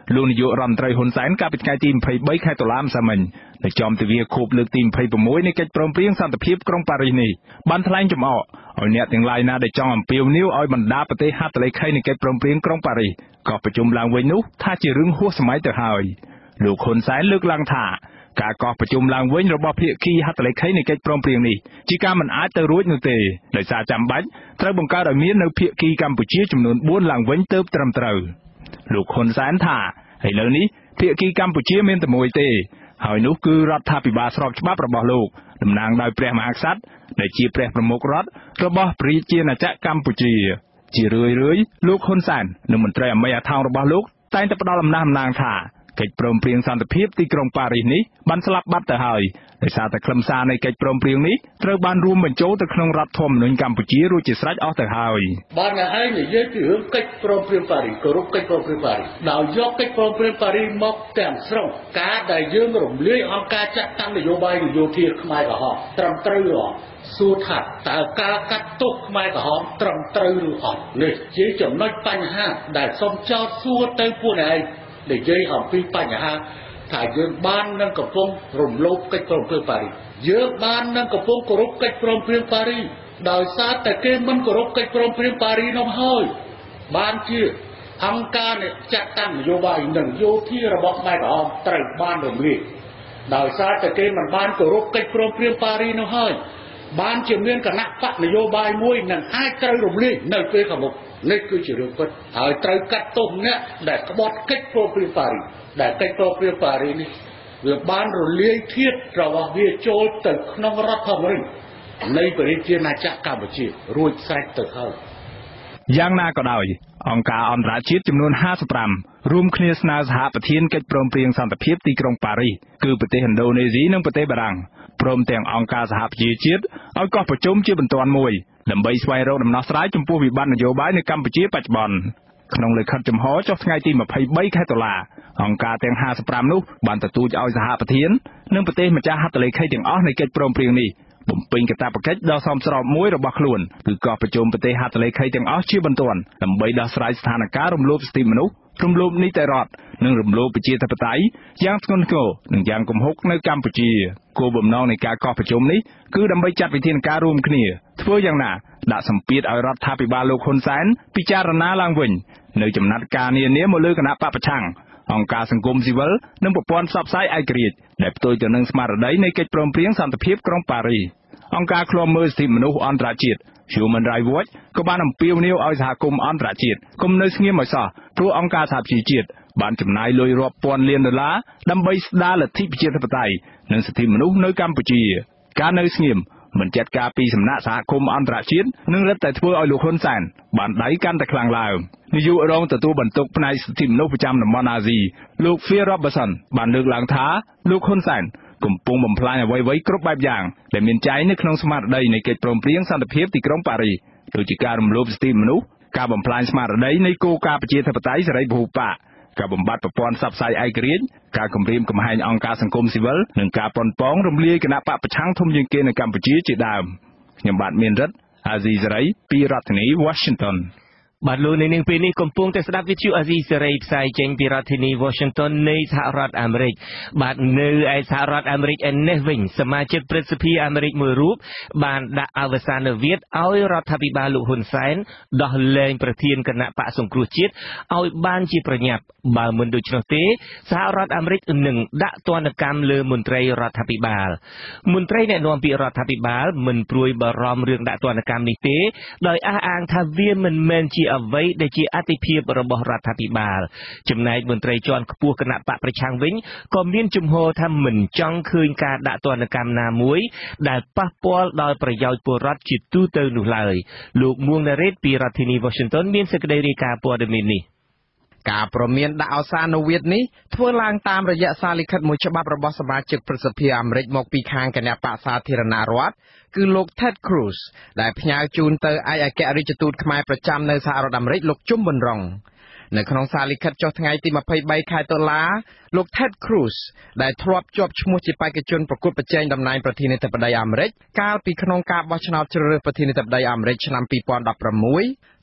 លោកនាយករដ្ឋមន្ត្រីហ៊ុនសែនកាលពីថ្ងៃទីยี่สิบสามខែតុលាម្សិលមិញនៅចំទិវាខួបលើកទីยี่สิบหกនៃកិច្ចព្រមព្រៀងសន្តិភាពក្រុងប៉ារីសនេះបានថ្លែងចំអកឲ្យអ្នកទាំងឡាយណាដែលចង់អំពាវនាវឲ្យបណ្ដាប្រទេសហត្ថលេខីនៃកិច្ចព្រមព្រៀងក្រុងប៉ារីសក៏ប្រជុំឡើងវិញនោះថាជារឿងហួសសម័យទៅហើយលោកហ៊ុនសែនលើកឡើងថាការកោះប្រជុំឡើងវិញរបស់ភាគីហត្ថលេខីនៃកិច្ចព្រមព្រៀងនេះជាការមិនអាចទៅរួចនោះទេដោយសារចាំបាច់ត្រូវបង្កើតឲ្យមាននៅភាគីកម្ពុជាចំនួនបួនឡើងវិញទើបត្រឹមត្រូវលោកហ៊ុនសែនថាឥឡូវនេះភាគីកម្ពុជាមានតែមួយទេហើយនោះគឺរដ្ឋាភិបាលស្របច្បាប់របស់លោកតំណាងដោយព្រះមហាក្សត្រដែលជាព្រះប្រមុខរដ្ឋរបស់ប្រជាណាចក្រកម្ពុជាជារឿយៗលោកហ៊ុនសែននិងមន្ត្រីអមេអថោងរបស់លោកតែងតែផ្ដល់អំណះអំណាងថាកិច្ចព្រមព្រៀងសន្តិភាពទីក្រុងប៉ារីសនេះបានស្លាប់បាត់ទៅហើយដោយសារតែខ្លឹមសារនៃកិច្ចព្រមព្រៀងនេះត្រូវបានរួមបញ្ចូលទៅក្នុងរដ្ឋធម្មនុញ្ញកម្ពុជារួចជាស្រេចអស់ទៅហើយបានតែឯងនិយាយពីរឿងកិច្ចព្រមព្រៀងប៉ារីសគោរពកិច្ចព្រមព្រៀងប៉ារីសដោយយកកិច្ចព្រមព្រៀងប៉ារីសមកទាំងស្រុងការដែលយើងរំលាយអង្គការចាត់តាំងនយោបាយនយោធាខ្មែរក្រហមត្រឹមត្រូវឬអត់សួរថាតើការកាត់ទោសខ្មែរក្រហមត្រឹមត្រូវឬអត់នេះជាចំណុចបញ្ហាដែលសូមចោទសួរទៅពួកឯងនិយាយអំពីបញ្ហាថាយើងបាននឹងកំពុងរំលោភកិច្ចព្រមព្រៀងប៉ារីសយើងបាននឹងកំពុងគោរពកិច្ចព្រមព្រៀងប៉ារីសដោយសារតែគេមិនគោរពកិច្ចព្រមព្រៀងប៉ារីសនោះហើយបានជាអង្គការចាត់តាំងនយោបាយនិងយោធារបស់ខ្មែរក្រហមត្រូវបានរំលាយដោយសារតែគេមិនបានគោរពកិច្ចព្រមព្រៀងប៉ារីសនោះហើយបានជាមានគណៈបកនយោបាយមួយនឹងអាចត្រូវរំលាយនៅពេលខាងមុខនេះគឺជារឿងពិតហើយត្រូវកាត់ទោសអ្នកដែលក្បត់កិច្ចព្រមព្រៀងប៉ារីសដែលកិច្ចព្រមព្រៀងប៉ារីសនេះវាបានរលាយធាតុរបស់វាចូលទៅក្នុងរដ្ឋធម្មនុញ្ញនៃប្រជាណាចក្រកម្ពុជារួចស្រេចទៅហើយយ៉ាងណាក៏ដោយអង្គការអន្តរជាតិចំនួនห้าสิบห้าរួមគ្នាស្នើសហប្រធានកិច្ចព្រមព្រៀងសន្តិភាពទីក្រុងប៉ារីសគឺប្រទេសឥណ្ឌូនេស៊ីនិងប្រទេសបារាំងព្រមទាំងអង្គការសហប្រជាជាតិឲ្យកោះប្រជុំជាបន្ទាន់មួយដើម្បីស្វែងរកដំណោះស្រាយចំពោះវិបត្តិនយោបាយនៅកម្ពុជាបច្ចុប្បន្នក្នុងលិខិតចំហចុះថ្ងៃទីยี่สิบสามខែតុលាអង្គការទាំងห้าสิบห้าនោះបានទទូចឲ្យសហប្រធាននិងប្រទេសម្ចាស់ហត្ថលេខីទាំងអស់នៃកិច្ចព្រមព្រៀងនេះបំពេញកាតព្វកិច្ចដ៏សមស្របមួយរបស់ខ្លួនគឺកោះប្រជុំប្រទេសហត្ថលេខីទាំងអស់ជាបន្ទាន់ដើម្បីដោះស្រាយស្ថានភាពរំលោភសិទ្ធិមនុស្សរំលោភនីតិរដ្ឋនិងរំលោភប្រជាធិបតេយ្យយ៉ាងធ្ងន់ធ្ងរនិងយ៉ាងគំហុកនៅកម្ពុជាគោលបំណងនៃការកោះប្រជុំនេះគឺដើម្បីចាត់វិធានការរួមគ្នាធ្វើយ៉ាងណាដាក់សម្ពាធឲ្យរដ្ឋាភិបាលលោកហ៊ុនសែនពិចារណាឡើងវិញនៅចំណាត់ការនានាមកលើគណៈបកប្រឆាំងអង្គការសង្គមស៊ីវិលនិងប្រព័ន្ធផ្សព្វផ្សាយឯករាជ្យដែលផ្ទុយទៅនឹងស្មារតីនៃកិច្ចព្រមព្រៀងសន្តិភាពក្រុងប៉ារីសអង្គការឃ្លាំមើលសិទ្ធិមនុស្សអន្តរជាតិ Human Rights Watch ក៏បានអំពាវនាវឲ្យសហគមន៍អន្តរជាតិកុំនៅស្ងៀមឲ្យសោះព្រោះអង្គការសហប្រជាជាតិបានចំណាយលុយរាប់ពាន់លានដុល្លារដើម្បីស្ដារលទ្ធិប្រជាធិបតេយ្យនិងសិទ្ធិមនុស្សនៅកម្ពុជាការនៅស្ងៀមមិនចាត់ការពីសំណាក់សហគមន៍អន្តរជាតិនឹងរឹតតែធ្វើឲ្យលោកហ៊ុនសែនបានដៃកាន់តែខ្លាំងឡើងនាយករងទទួលបន្ទុកផ្នែកសិទ្ធិមនុស្សប្រចាំតំបន់អាស៊ីលោក Phil Robertson បានលើកឡើងថាលោកហ៊ុនសែនកំពុងបំផ្លាញអ្វីៗគ្រប់បែបយ៉ាងដែលមានចែងនៅក្នុងស្មារតីនៃកិច្ចព្រមព្រៀងសន្តិភាពទីក្រុងប៉ារីសដូចជាការរំលោភសិទ្ធិមនុស្សការបំផ្លាញស្មារតីនៃគោលការណ៍ប្រជាធិបតេយ្យសេរីពហុបកការបំបត្តិប្រព័ន្ធផ្សព្វផ្សាយឯករាជ្យការគំរាមកំហែងអង្គការសង្គមស៊ីវិលនិងការប៉ុនប៉ងរំលាយគណៈបកប្រឆាំងធំជាងគេនៅកម្ពុជាជាដើមខ្ញុំបាទមានរិទ្ធអាស៊ីសេរីពីរដ្ឋធានី Washington បាទលោកនាងពេលនេះកំពុងតែស្ដាប់វិទ្យុអាស៊ីសេរីផ្សាយចេញពីរដ្ឋធានី Washington នៃសហរដ្ឋអាមេរិកបាទនៅឯសហរដ្ឋអាមេរិកឯនេះវិញសមាជិកព្រឹទ្ធសភាអាមេរិកមួយរូបបានដាក់អវសានវិវាទឲ្យរដ្ឋាភិបាលលោកហ៊ុនសែនដោះលែងប្រធានគណៈបកសង្គ្រោះជាតិឲ្យបានជាប្រញាប់បើមិនដូច្នោះទេសហរដ្ឋអាមេរិកនឹងដាក់ទណ្ឌកម្មលើមន្ត្រីរដ្ឋាភិបាលមន្ត្រីអ្នកនាំពាក្យរដ្ឋាភិបាលមិនព្រួយបារម្ភរឿងដាក់ទណ្ឌកម្មនេះទេដោយអះអាងថាវាមិនមែនជាអ្វីដែលជាអតិភិបរបស់រដ្ឋាភិបាលចំណែកមន្ត្រីជាន់ខ្ពស់គណៈបកប្រឆាំងវិញក៏មានជំហរថាមិនចង់ឃើញការដាក់ទណ្ឌកម្មណាមួយដែលប៉ះពាល់ដល់ប្រយោជន៍ពលរដ្ឋជាទូទៅនោះឡើយលោកមួងណារ៉េតពីរដ្ឋធានី Washington មានសេចក្តីរាយការណ៍ព័ត៌មាននេះការព្រមានដាក់អសានុវាទនេះធ្វើឡើងតាមរយៈសារលិខិតមួយច្បាប់របស់សមាជិកព្រឹទ្ធសភាអាមេរិកមកពីខាងគណៈបកសាធារណរដ្ឋគឺលោក Ted Cruz ដែលផ្ញើជូនទៅឯកអគ្គរដ្ឋទូតខ្មែរប្រចាំនៅសហរដ្ឋអាមេរិកលោកជុំប៊ុនរងនៅក្នុងសារលិខិតចុះថ្ងៃទីยี่สิบสามខែតុលាលោក Ted Cruz ដែលធ្លាប់ជាប់ឈ្មោះជាបេក្ខជនប្រកួតប្រជែងតំណែងប្រធានាធិបតីអាមេរិកកាលពីក្នុងការបោះឆ្នោតជ្រើសរើសប្រធានាធិបតីអាមេរិកឆ្នាំពីរពាន់ដប់ប្រាំមួយ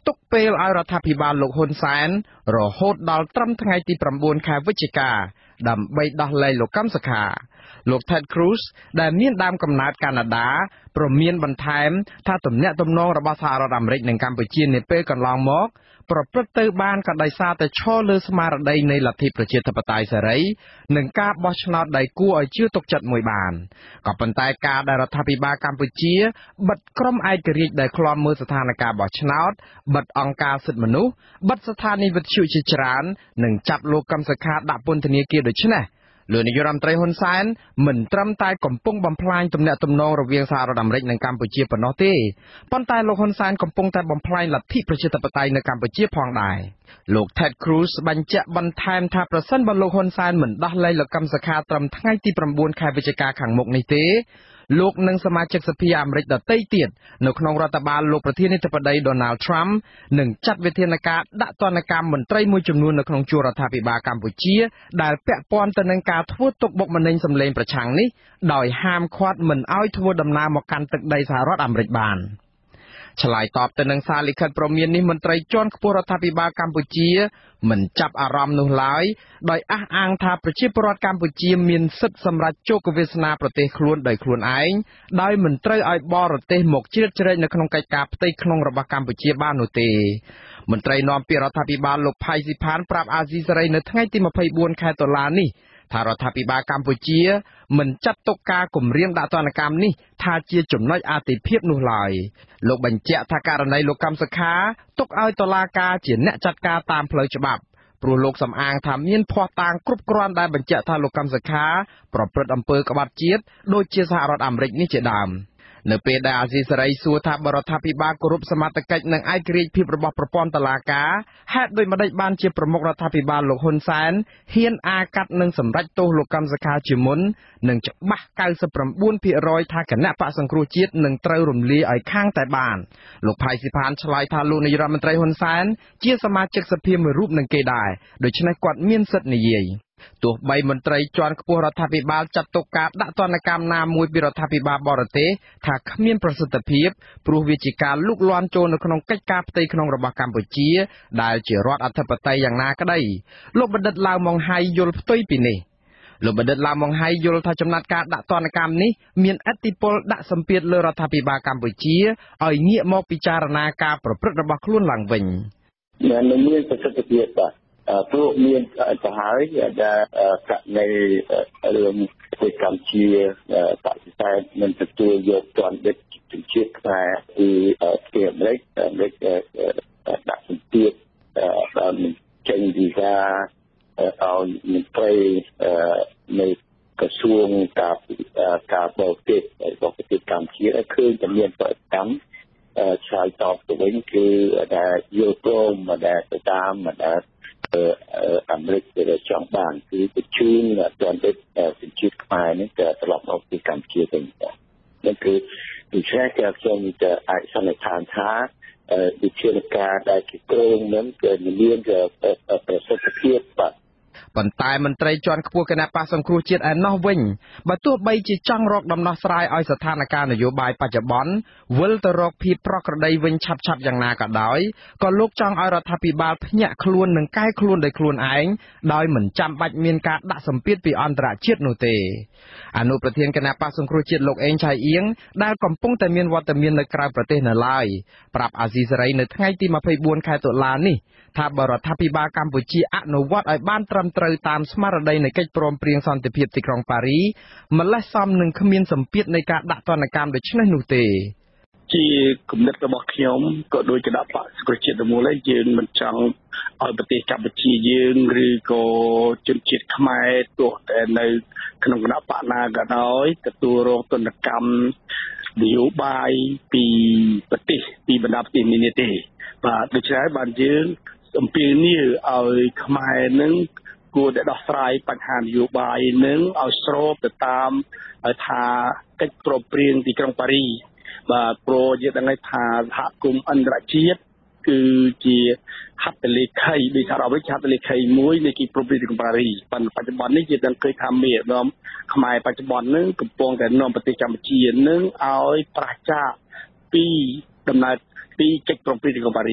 ទុកពេលឲ្យរដ្ឋាភិបាលលោកហ៊ុនសែនរហូតដល់ត្រឹមថ្ងៃទី9ខែវិច្ឆិកាដើម្បីដោះលែងលោកកឹមសុខាលោក Ted Cruz ដែលមានដើមកំណើតកាណាដាព្រមានបន្ថែមថាទំនាក់ទំនងរបស់សហរដ្ឋអាមេរិកនិងកម្ពុជានាពេលកន្លងមកប្រព្រឹត្តទៅបានក៏ដោយសារតែឈរលើស្មារតីនៃលទ្ធិប្រជាធិបតេយ្យសេរីនិងការបោះឆ្នោតដែលគួរឲ្យជឿទុកចិត្តមួយបានក៏ប៉ុន្តែការដែលរដ្ឋាភិបាលកម្ពុជាបិទក្រុមឯករាជ្យដែលឃ្លាំមើលស្ថានភាពបោះឆ្នោតបិទអង្គការសិទ្ធិមនុស្សបិទស្ថានីយវិទ្យុជាច្រើននិងចាប់លោកកឹមសុខាដាក់ពន្ធនាគារដូច្នេះលោកនាយរដ្ឋមន្ត្រីហ៊ុនសែនមិនត្រឹមតែកំពុងបំផ្លាញទំនាក់ទំនងរវាងសហរដ្ឋអាមេរិកនិងកម្ពុជាប៉ុណ្ណោះទេប៉ុន្តែលោកហ៊ុនសែនកំពុងតែបំផ្លាញលទ្ធិប្រជាធិបតេយ្យនៅកម្ពុជាផងដែរលោក Ted Cruz បញ្ជាក់បន្ថែមថាប្រសិនបើលោកហ៊ុនសែនមិនដោះលែងលោកកឹមសុខាត្រឹមថ្ងៃទី9ខែវិច្ឆិកាខាងមុខនេះទេលោកនិងសមាជិកសភាអាមេរិកដទៃទៀតនៅក្នុងរដ្ឋបាលលោកប្រធានាធិបតី Donald Trump នឹងចាត់វិធានការដាក់ទណ្ឌកម្មមន្ត្រីមួយចំនួននៅក្នុងជួររដ្ឋាភិបាលកម្ពុជាដែលពាក់ព័ន្ធទៅនឹងការធ្វើទុកបុកម្នេញសម្លេងប្រឆាំងនេះដោយហាមឃាត់មិនឲ្យធ្វើដំណើរមកកាន់ទឹកដីសហរដ្ឋអាមេរិកបានឆ្លើយតបទៅនឹងសារលិខិតព្រមាននេះមន្ត្រីជាន់ខ្ពស់រដ្ឋាភិបាលកម្ពុជាមិនចាប់អារម្មណ៍នោះឡើយដោយអះអាងថាប្រជាពលរដ្ឋកម្ពុជាមានសិទ្ធិសម្រេចជោគវាសនាប្រទេសខ្លួនដោយខ្លួនឯងដោយមិនត្រូវឲ្យបរទេសមកជ្រៀតជ្រែកនៅក្នុងកិច្ចការផ្ទៃក្នុងរបស់កម្ពុជាបាននោះទេមន្ត្រីនាំពាក្យរដ្ឋាភិបាលលោកផៃស៊ីផានប្រាប់អាស៊ីសេរីនៅថ្ងៃទី24ខែតុលានេះថារដ្ឋាភិបាលកម្ពុជាមិនចាត់ទុកការគម្រាមដាក់ទណ្ឌកម្មនេះថាជាចំណុចអាទិភាពនោះឡើយលោកបញ្ជាក់ថាករណីលោកកឹមសុខាទុកឲ្យតុលាការជាអ្នកចាត់ការតាមផ្លូវច្បាប់ព្រោះលោកសំអាងថាមានភស្តុតាងគ្រប់គ្រាន់ដែលបញ្ជាក់ថាលោកកឹមសុខាប្រព្រឹត្តអំពើក្បត់ជាតិដូចជាសហរដ្ឋអាមេរិកនេះជាដើមនៅពេលដែលអាស៊ីសេរីសួរថាបរដ្ឋាភិបាលគោរពសមត្ថកិច្ចនិងឯករាជ្យភាពរបស់ប្រព័ន្ធតុលាការហេតុដូចម្តេចបានជាប្រមុខរដ្ឋាភិបាលលោកហ៊ុនសែនហ៊ានអាកាត់និងសម្រេចទោសលោកកឹមសុខាជាមុននិងច្បាស់កៅសិបប្រាំបួនភាគរយថាគណៈបក្សសង្គ្រោះជាតិនឹងត្រូវរំលាយឲ្យខាងតែបានលោកផៃស៊ីផានឆ្លើយថាលោកនាយរដ្ឋមន្ត្រីហ៊ុនសែនជាសមាជិកសភាមួយរូបនឹងគេដែរដូច្នេះគាត់មានសិទ្ធិនិយាយទោះបីមន្ត្រីជាន់ខ្ពស់រដ្ឋាភិបាលចាត់ទុកការដាក់ទណ្ឌកម្មណាមួយពីរដ្ឋាភិបាលបរទេសថាគ្មានប្រសិទ្ធភាពព្រោះវាជាការលុកលាន់ចូលនៅក្នុងកិច្ចការផ្ទៃក្នុងរបស់កម្ពុជាដែលជារដ្ឋអធិបតេយ្យយ៉ាងណាក្តីលោកបណ្ឌិតឡាវម៉ុងហៃយល់ផ្ទុយពីនេះលោកបណ្ឌិតឡាវម៉ុងហៃយល់ថាចំណាត់ការដាក់ទណ្ឌកម្មនេះមានឥទ្ធិពលដាក់សម្ពាធលើរដ្ឋាភិបាលកម្ពុជាឲ្យងាកមកពិចារណាការប្រព្រឹត្តរបស់ខ្លួនឡើងវិញមានមានប្រសិទ្ធភាពបាទព្រោះមានទៅហើយដែលកនៃរឿងពីកម្ពុជាបដិសេធមិនទទួលយកទណ្ឌិតជំនឿខ្មែរពីពីអាមេរិកអាមេរិកដាក់សម្ពាធដល់ចេញវីសាឲ្យមន្ត្រីនៃក្រសួងការការបរទេសរបស់ប្រទេសកម្ពុជាឃើញតែមានប្រតិកម្មឆ្លើយតបទៅវិញគឺដែលយល់ព្រមដែលទៅតាមដែលអាមេរិកដែលចង់បានគឺបញ្ជូនទណ្ឌិតសញ្ជាតិខ្មែរនេះទៅត្រឡប់មកពីកម្ពុជាវិញនេះគឺវិជាការខ្ញុំจะអាចសន្និដ្ឋានថាវិធានការដែលគេគ្រោងនឹងគឺមានប្រសិទ្ធភាពបាទប៉ុន្តែមន្ត្រីជាន់ខ្ពស់គណៈបក្សសង្គ្រោះជាតិឯណោះវិញបើទោះបីជាចង់រកដំណោះស្រាយឲ្យស្ថានភាពនយោបាយបច្ចុប្បន្នវិលទៅរកភាពប្រក្រតីវិញឆាប់ៗយ៉ាងណាក៏ដោយក៏លោកចង់ឲ្យរដ្ឋាភិបាលភ្ញាក់ខ្លួននិងកែខ្លួនដោយខ្លួនឯងដោយមិនចាំបាច់មានការដាក់សម្ពាធពីអន្តរជាតិនោះទេអនុប្រធានគណៈបក្សសង្គ្រោះជាតិលោកអេងឆៃអៀងដែលកំពុងតែមានវត្តមាននៅក្រៅប្រទេសនៅឡើយប្រាប់អាស៊ីសេរីនៅថ្ងៃទី24ខែតុលានេះថាបរដ្ឋាភិបាលកម្ពុជាអនុវត្តឲ្យបានត្រឹមត្រូវតាមស្មារតីនៃកិច្ចព្រមព្រៀងសន្តិភាពទីក្រុងប៉ារីម្លេះសមនឹងគ្មានសម្ពាធនៃការដាក់ទណ្ឌកម្មដូច្នេះនោះទេជាគំនិតរបស់ខ្ញុំក៏ដូចគណៈបក្សសង្គ្រោះជាតិទាំងមូលយើងមិនចង់ឲ្យប្រទេសកម្ពុជាយើងឬក៏ជនជាតិខ្មែរទោះតែនៅក្នុងគណៈបកណាក៏ដោយទទួលរងទណ្ឌកម្មនយោបាយពីប្រទេសពីបណ្ដាប្រទេសនានាទេបាទដូច្នេះបានយើងអំពាវនាវឲ្យខ្មែរនឹងគួរតែដោះស្រាយបញ្ហានយោបាយនឹងឲ្យស្របទៅតាមថាកិច្ចព្រមព្រៀងទីក្រុងប៉ារីបាទព្រោះយើងដឹងថាសហគមន៍អន្តរជាតិគឺជាហត្ថលេខីនៃសហរដ្ឋអាមេរិកហត្ថលេខីមួយនៃកិច្ចព្រមព្រៀងទីក្រុងប៉ារីប៉ុន្តែបច្ចុប្បន្ននេះយើងដឹងឃើញថាមេដឹកនាំខ្មែរបច្ចុប្បន្ននឹងកំពុងតែនាំប្រទេសកម្ពុជានឹងឲ្យប្រឆាចពីដំណើរពីកិច្ចព្រមព្រៀងទីក្រុងប៉ារី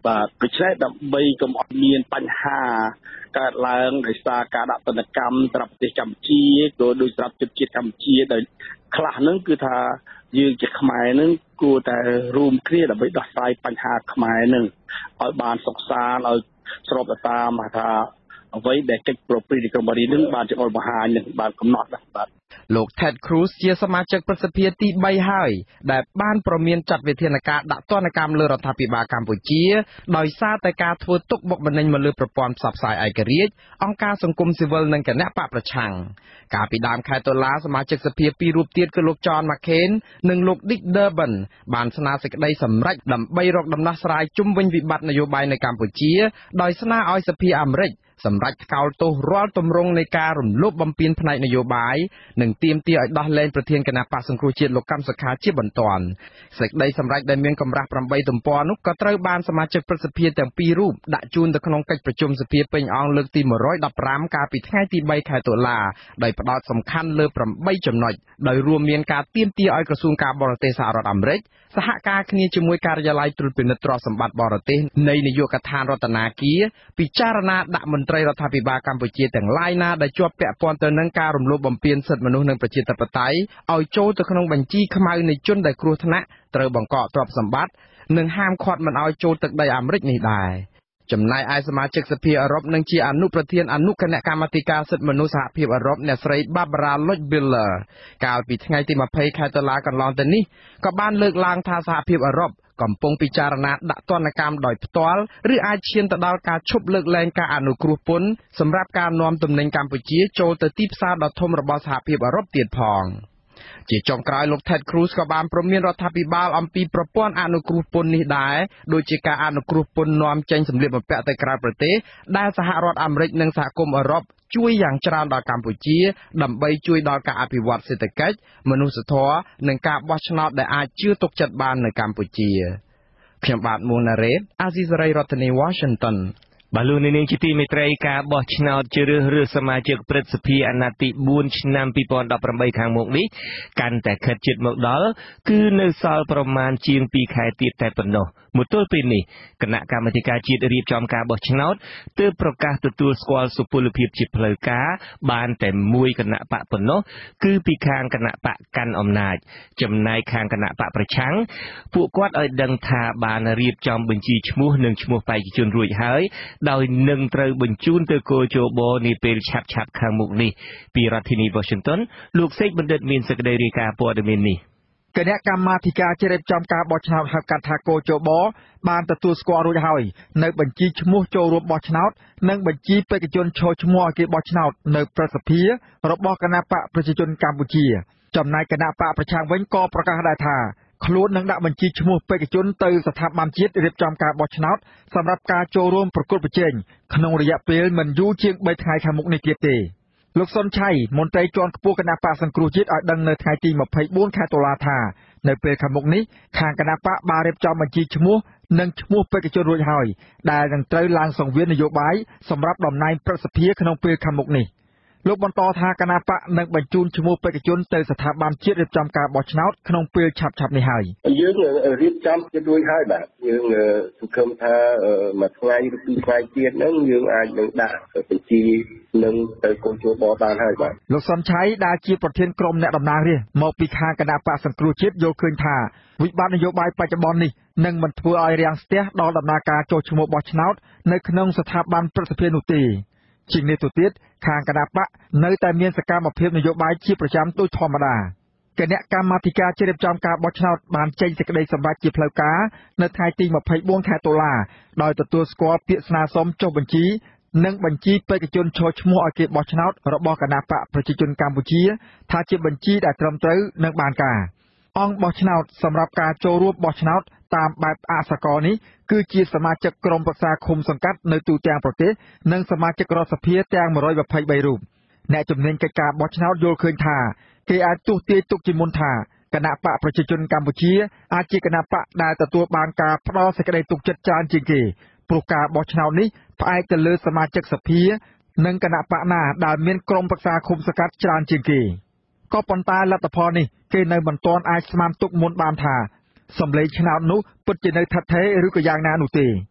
បាទដូច្នេះដើម្បីកុំឲ្យមានបញ្ហាកើតឡើងដោយសារការដាក់ទណ្ឌកម្មសម្រាប់ប្រទេសកម្ពុជាក៏ដូចសម្រាប់ជនជាតិកម្ពុជាដោយខ្លះហ្នឹងគឺថាយើងជាខ្មែរហ្នឹងគួរតែរួមគ្នាដើម្បីដោះស្រាយបញ្ហាខ្មែរហ្នឹងឲ្យបានសុខសាន្តឲ្យស្របទៅតាមថាអ្វីដែលកិច្ចប្រព្រឹត្តនៃក្រមរៀននឹងបានចង្អុលបង្ហាញនឹងបានកំណត់បាទលោក Ted Cruz ជាសមាជិកប្រសិទ្ធិទីបីហើយដែលបានប្រមានចាត់វិធានការដាក់ទណ្ឌកម្មលើរដ្ឋាភិបាលកម្ពុជាដោយសារតែការធ្វើទុកបុកម្នេញមកលើប្រព័ន្ធផ្សព្វផ្សាយឯករាជ្យអង្គការសង្គមស៊ីវិលនិងគណៈបកប្រឆាំងកាលពីដើមខែតុលាសមាជិកសភាពីររូបទៀតគឺលោក John McCain និងលោក Dick Durbin បានស្នើសេចក្តីសម្រេចដើម្បីរកដំណោះស្រាយជុំវិញវិបត្តិនយោបាយនៅកម្ពុជាដោយស្នើឲ្យសភាអាមេរិកសម្រាប់ថ្កោលទោសរាល់ទម្រង់នៃការរំលោភបំពានផ្នែកនយោបាយនិងទាមទារឲ្យដោះលែងប្រធានគណៈបក្សសង្គ្រោះជាតិលោកកម្មសខាជាបន្ទាន់សេចក្តីសម្រេចដែលមានកម្រាស់ប្រាំបីទំព័រនោះក៏ត្រូវបានសមាជិកព្រឹទ្ធសភាទាំងពីររូបដាក់ជូនទៅក្នុងកិច្ចប្រជុំសភាពេញអង្គលើកទីមួយរយដប់ប្រាំកាលពីថ្ងៃទីបីខែតុលាដោយផ្ដោតសំខាន់លើប្រាំបីចំណុចដោយរួមមានការទាមទារឲ្យក្រសួងការបរទេសសហរដ្ឋអាមេរិកសហការគ្នាជាមួយការិយាល័យត្រួតពិនិត្យទ្រព្យសម្បត្តិបរទេសនៃនាយកដ្ឋានរដ្ឋាភិបាលពិចារណាដាក់មន្ត្រីរដ្ឋាភិបាលកម្ពុជាទាំងឡាយណាដែលជាប់ពាក់ព័ន្ធទៅនឹងការរំលោភបំពានសិទ្ធិមនុស្សនិងប្រជាធិបតេយ្យឲ្យចូលទៅក្នុងបញ្ជីខ្មៅនៃជនដែលគ្រោះថ្នាក់ត្រូវបង្កកទ្រព្យសម្បត្តិនិងហាមឃាត់មិនឲ្យចូលទឹកដីអាមេរិកនេះដែរចំណែកឯសមាជិកសភាអឺរ៉ុបនិងជាអនុប្រធានអនុគណៈកម្មាធិការសិទ្ធិមនុស្សសហភាពអឺរ៉ុបអ្នកស្រី Barbara Lochbihler កាលពីថ្ងៃទីម្ភៃខែតុលាកន្លងទៅនេះក៏បានលើកឡើងថាសហភាពអឺរ៉ុបកំពុងពិចារណាដាក់ទណ្ឌកម្មដោយផ្ទាល់ឬអាចឈានទៅដល់ការឈប់លើកលែងការអនុគ្រោះពន្ធសម្រាប់ការនាំទំនិញកម្ពុជាចូលទៅទីផ្សារដ៏ធំរបស់សហភាពអឺរ៉ុបទៀតផងជាចុងក្រោយលោក Ted Cruz ក៏បានព្រមានរដ្ឋាភិបាលអំពីប្រព័ន្ធអនុគ្រោះពន្ធនេះដែរដូចជាការអនុគ្រោះពន្ធនាំចេញសម្លៀកបំពាក់ទៅក្រៅប្រទេសដែលសហរដ្ឋអាមេរិកនិងសហគមន៍អឺរ៉ុបជួយយ៉ាងច្រើនដល់កម្ពុជាដើម្បីជួយដល់ការអភិវឌ្ឍសេដ្ឋកិច្ចមនុស្សធម៌និងការបោះឆ្នោតដែលអាចជឿទុកចិត្តបាននៅកម្ពុជាខ្ញុំបាទមួងណារ៉េតអាស៊ីសេរីរដ្ឋធានី Washington បាទលោកនាងជាទីមេត្រីការបោះឆ្នោតជ្រើសរើសសមាជិកព្រឹទ្ធសភាអាណត្តិទីបួនឆ្នាំពីរពាន់ដប់ប្រាំបីខាងមុខនេះកាន់តែខិតជិតមកដល់គឺនៅសល់ប្រមាណជាងពីរខែទៀតតែប៉ុណ្ណោះមកទល់ពេលនេះគណៈកម្មាធិការជាតិរៀបចំការបោះឆ្នោតទើបប្រកាសទទួលស្គាល់សុពលភាពជាផ្លូវការបានតែមួយគណៈបកប៉ុណ្ណោះគឺពីខាងគណៈបកកាន់អំណាចចំណែកខាងគណៈបកប្រឆាំងពួកគាត់ឲ្យដឹងថាបានរៀបចំបញ្ជីឈ្មោះនិងឈ្មោះបេក្ខជនរួចហើយដោយនឹងត្រូវបញ្ជូនទៅគោលជបនាពេលឆាប់ៗខាងមុខនេះពីរដ្ឋធានី Washington លោកសេកបណ្ឌិតមានសេចក្តីរាយការណ៍ព័ត៌មាននេះគណៈកម្មាធិការជ្រៀបចំការបោះឆ្នោតហៅកាត់ថាគោជបបានទទួលស្គាល់រួចហើយនៅបញ្ជីឈ្មោះចូលរួមបោះឆ្នោតនិងបញ្ជីបេក្ខជនចូលឈ្មោះឲ្យគេបោះឆ្នោតនៅព្រឹទ្ធសភារបស់គណៈបកប្រជាជនកម្ពុជាចំណែកគណៈបកប្រឆាំងវិញក៏ប្រកាសដែរថាខ្លួននឹងដាក់បញ្ជីឈ្មោះបេក្ខជនទៅស្ថាប័នជាតិរៀបចំការបោះឆ្នោតសម្រាប់ការចូលរួមប្រកួតប្រជែងក្នុងរយៈពេលមិនយូរជាងបីថ្ងៃខាងមុខនេះទៀតទេលោកសុនឆៃមន្ត្រីជាន់ខ្ពស់គណៈបកសង្គ្រោះជាតិឲ្យដឹងនៅថ្ងៃទីម្ភៃបួនខែតុលាថានៅពេលខាងមុខនេះខាងគណៈបកបានរៀបចំបញ្ជីឈ្មោះនិងឈ្មោះបេក្ខជនរួចហើយដែលនឹងត្រូវឡើងសង្វៀននយោបាយសម្រាប់តំណែងប្រសិទ្ធិក្នុងពេលខាងមុខនេះលោកបន្តថាគណៈបកនឹងបញ្ជូនឈ្មោះបេក្ខជនទៅស្ថាប័នជាតិរៀបចំការបោះឆ្នោតក្នុងពេលឆាប់ៗនេះហើយយើងរៀបចំចិត្តរួចហើយបាទយើងសង្ឃឹមថាមួយថ្ងៃឬពីរថ្ងៃទៀតហ្នឹងយើងអាចនឹងដាក់បញ្ជីនឹងទៅកូនជបបានហើយបាទលោកសុនឆៃដែលជាប្រធានក្រុមអ្នកតំណាងរាស្ត្រមកពីខាងគណៈបកសង្គ្រោះជាតិយល់ឃើញថាវិបត្តិនយោបាយបច្ចុប្បន្ននេះនឹងមិនធ្វើឲ្យរាំងស្ទះដល់ដំណើរការចុះឈ្មោះបោះឆ្នោតនៅក្នុងស្ថាប័នព្រឹទ្ធសភានោះទេជាងនេះទៅទៀតខាងគណៈបកនៅតែមានសកម្មភាពនយោបាយជាប្រចាំដូចធម្មតាគណៈកម្មាធិការជ្រៀបចំការបោះឆ្នោតបានចេញសេចក្តីសម្រេចជាផ្លូវការនៅថ្ងៃទីម្ភៃបួនខែតុលាដោយទទួលស្គាល់ពាក្យស្នើសុំចុះបញ្ជីនិងបញ្ជីបេក្ខជនចូលឈ្មោះឲ្យគេបោះឆ្នោតរបស់គណៈបកប្រជាជនកម្ពុជាថាជាបញ្ជីដែលត្រឹមត្រូវនិងបានការអង្គបោះឆ្នោតសម្រាប់ការចូលរួមបោះឆ្នោតតាមបែបអសកលនេះគឺជាសមាជិកក្រុមប្រឹក្សាឃុំសង្កាត់នៅទូទាំងប្រទេសនិងសមាជិករដ្ឋសភាទាំងមួយរយម្ភៃបីរូបអ្នកជំនាញកិច្ចការបោះឆ្នោតយល់ឃើញថាគេអាចទស្សន៍ទាយទុកជាមុនថាគណៈបកប្រជាជនកម្ពុជាអាចជាគណៈបកដែលទទួលបានការផ្ដល់សេចក្តីទុកចិត្តច្រើនជាងគេព្រោះការបោះឆ្នោតនេះផ្អែកទៅលើសមាជិកសភានិងគណៈបកណាដែលមានក្រុមប្រឹក្សាឃុំសង្កាត់ច្រើនជាងគេក៏ប៉ុន្តែលទ្ធផលនេះគេនៅមិនទាន់អាចស្មានទុកមុនបានថាសម្លេងឆ្នោតនោះពិតជានៅថិតថេរឬក៏យ៉ាងណានោះទេ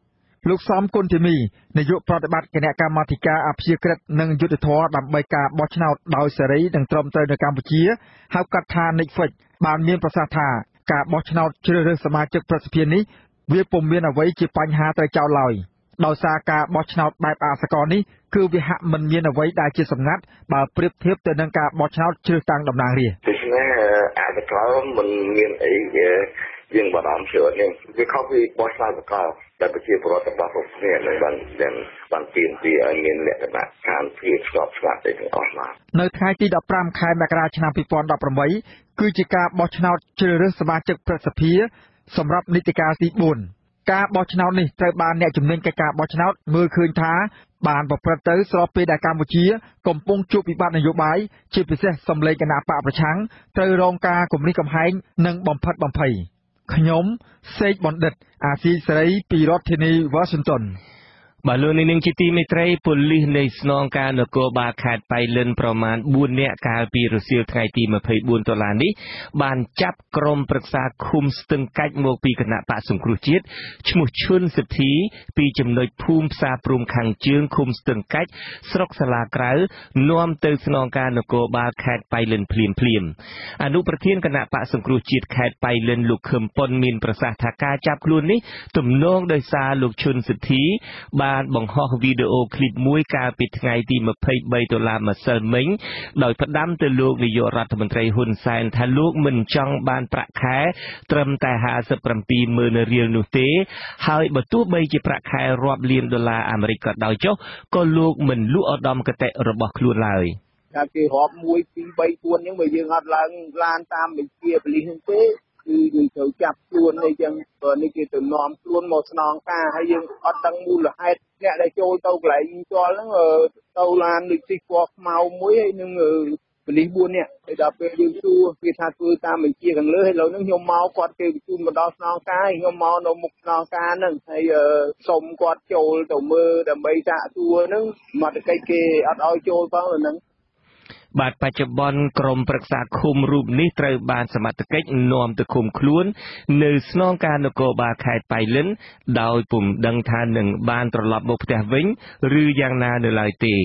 លោកសំគុណធីមីនាយកប្រតិបត្តិគណៈកម្មាធិការអភិក្រិតនិងយុទ្ធធរដើម្បីការបោះឆ្នោតដោយសេរីនិងត្រឹមត្រូវនៅកម្ពុជាហៅកាត់ថា Netflix បានមានប្រសាសន៍ថាការបោះឆ្នោតជ្រើសរើសសមាជិកប្រសិទ្ធភាពនេះវាពុំមានអ្វីជាបញ្ហាត្រូវចោទឡើយដោយសារការបោះឆ្នោតបែបអសកលនេះគឺវាហាក់មិនមានអ្វីដែលជាសម្ងាត់បើប្រៀបធៀបទៅនឹងការបោះឆ្នោតជ្រើសតាំងតំណាងរាស្ត្រដូច្នេះអសកលមិនមានអីយើងបារម្ភច្រើននេះវាខុសពីបោះឆ្នោតសកលដែលប្រជាពលរដ្ឋរបស់គ្រប់គ្នានឹងបានបានទាមទារឲ្យមានលក្ខណៈខានភាពស្របច្បាប់ទៅទាំងអស់មកនៅថ្ងៃទីដប់ប្រាំខែមករាឆ្នាំពីរពាន់ដប់ប្រាំបីគឺជាការបោះឆ្នោតជ្រើសរើសសមាជិកព្រឹទ្ធសភាសម្រាប់នីតិកាលទីបួនការបោះឆ្នោតនេះត្រូវបានអ្នកជំនាញកិច្ចការបោះឆ្នោតមើលឃើញថាបានប្រព្រឹត្តទៅស្របពេលដែលកម្ពុជាកំពុងជួបវិបត្តិនយោបាយជាពិសេសសម្លេងគណៈបកប្រឆាំងត្រូវរងការគំរាមកំហែងនិងបំផិតបំភ័យខ្ញុំសេកបណ្ឌិតអាស៊ីសេរីពីរដ្ឋធានី Washington បាទលោកនាងជាទីមេត្រីប៉ូលីសនៃស្នងការនគរបាលខេត្តប៉ៃលិនប្រមាណបួននាក់កាលពីរសៀលថ្ងៃទីម្ភៃបួនតុលានេះបានចាប់ក្រុមប្រឹក្សាឃុំស្ទឹងកាច់មកពីគណៈបកសង្គ្រោះជាតិឈ្មោះឈុនសិទ្ធីពីចំណុចភូមិផ្សារព្រំខាងជើងឃុំស្ទឹងកាច់ស្រុកសាឡាក្រៅនាំទៅស្នងការនគរបាលខេត្តប៉ៃលិនភ្លាមភ្លាមអនុប្រធានគណៈបកសង្គ្រោះជាតិខេត្តប៉ៃលិនលោកខឹមប៉ុនមានប្រសាសន៍ថាការចាប់ខ្លួននេះទំនងដោយសារលោកឈុនសិទ្ធីបានបង្ហោះវីដេអូឃ្លីបមួយកាលពីថ្ងៃទីម្ភៃបីតុលាម្សិលមិញដោយផ្ដាំទៅលោកនាយករដ្ឋមន្ត្រីហ៊ុនសែនថាលោកមិនចង់បានប្រាក់ខែត្រឹមតែห้าสิบเจ็ดម៉ឺនរៀលនោះទេហើយបើទោះបីជាប្រាក់ខែរាប់លានដុល្លារអាមេរិកក៏ដោយចុះក៏លោកមិនលក់ឧត្តមគតិរបស់ខ្លួនឡើយតែគេរាប់មួយពីរបីបួនអញ្ចឹងបើយើងអត់ឡើងឡានតាមបញ្ជាប៉ូលីសហ្នឹងទេគឺយើងត្រូវចាប់ខ្លួនអីចឹងបើនេះគេទៅនាំខ្លួនមកស្នងការហើយយើងអត់ដឹងមូលហេតុអ្នកដែលចូលទៅកន្លែងជល់ហ្នឹងទៅឡានដូចទីពណ៌ខ្មៅមួយហើយនឹងប៉ូលីសបួននាក់ហើយដល់ពេលយើងសួរគេថាធ្វើតាមបញ្ជាខាងលើហើយឥឡូវហ្នឹងខ្ញុំមកគាត់គេបញ្ជូនមកដល់ស្នងការហើយខ្ញុំមកនៅមុខស្នងការហ្នឹងហើយសុំគាត់ចូលទៅមើលដើម្បីសាកសួរហ្នឹងមកតែកិច្ចគេអត់ឲ្យចូលផងហ្នឹងបាទបច្ចុប្បន្នក្រុមប្រឹក្សាឃុំរូបនេះត្រូវបានសមត្ថកិច្ចនាំទៅឃុំខ្លួននៅស្នងការនគរបាលខេត្តប៉ៃលិនដោយពុំដឹងថានឹងបានត្រឡប់មកផ្ទះវិញឬយ៉ាងណានៅឡើយទេ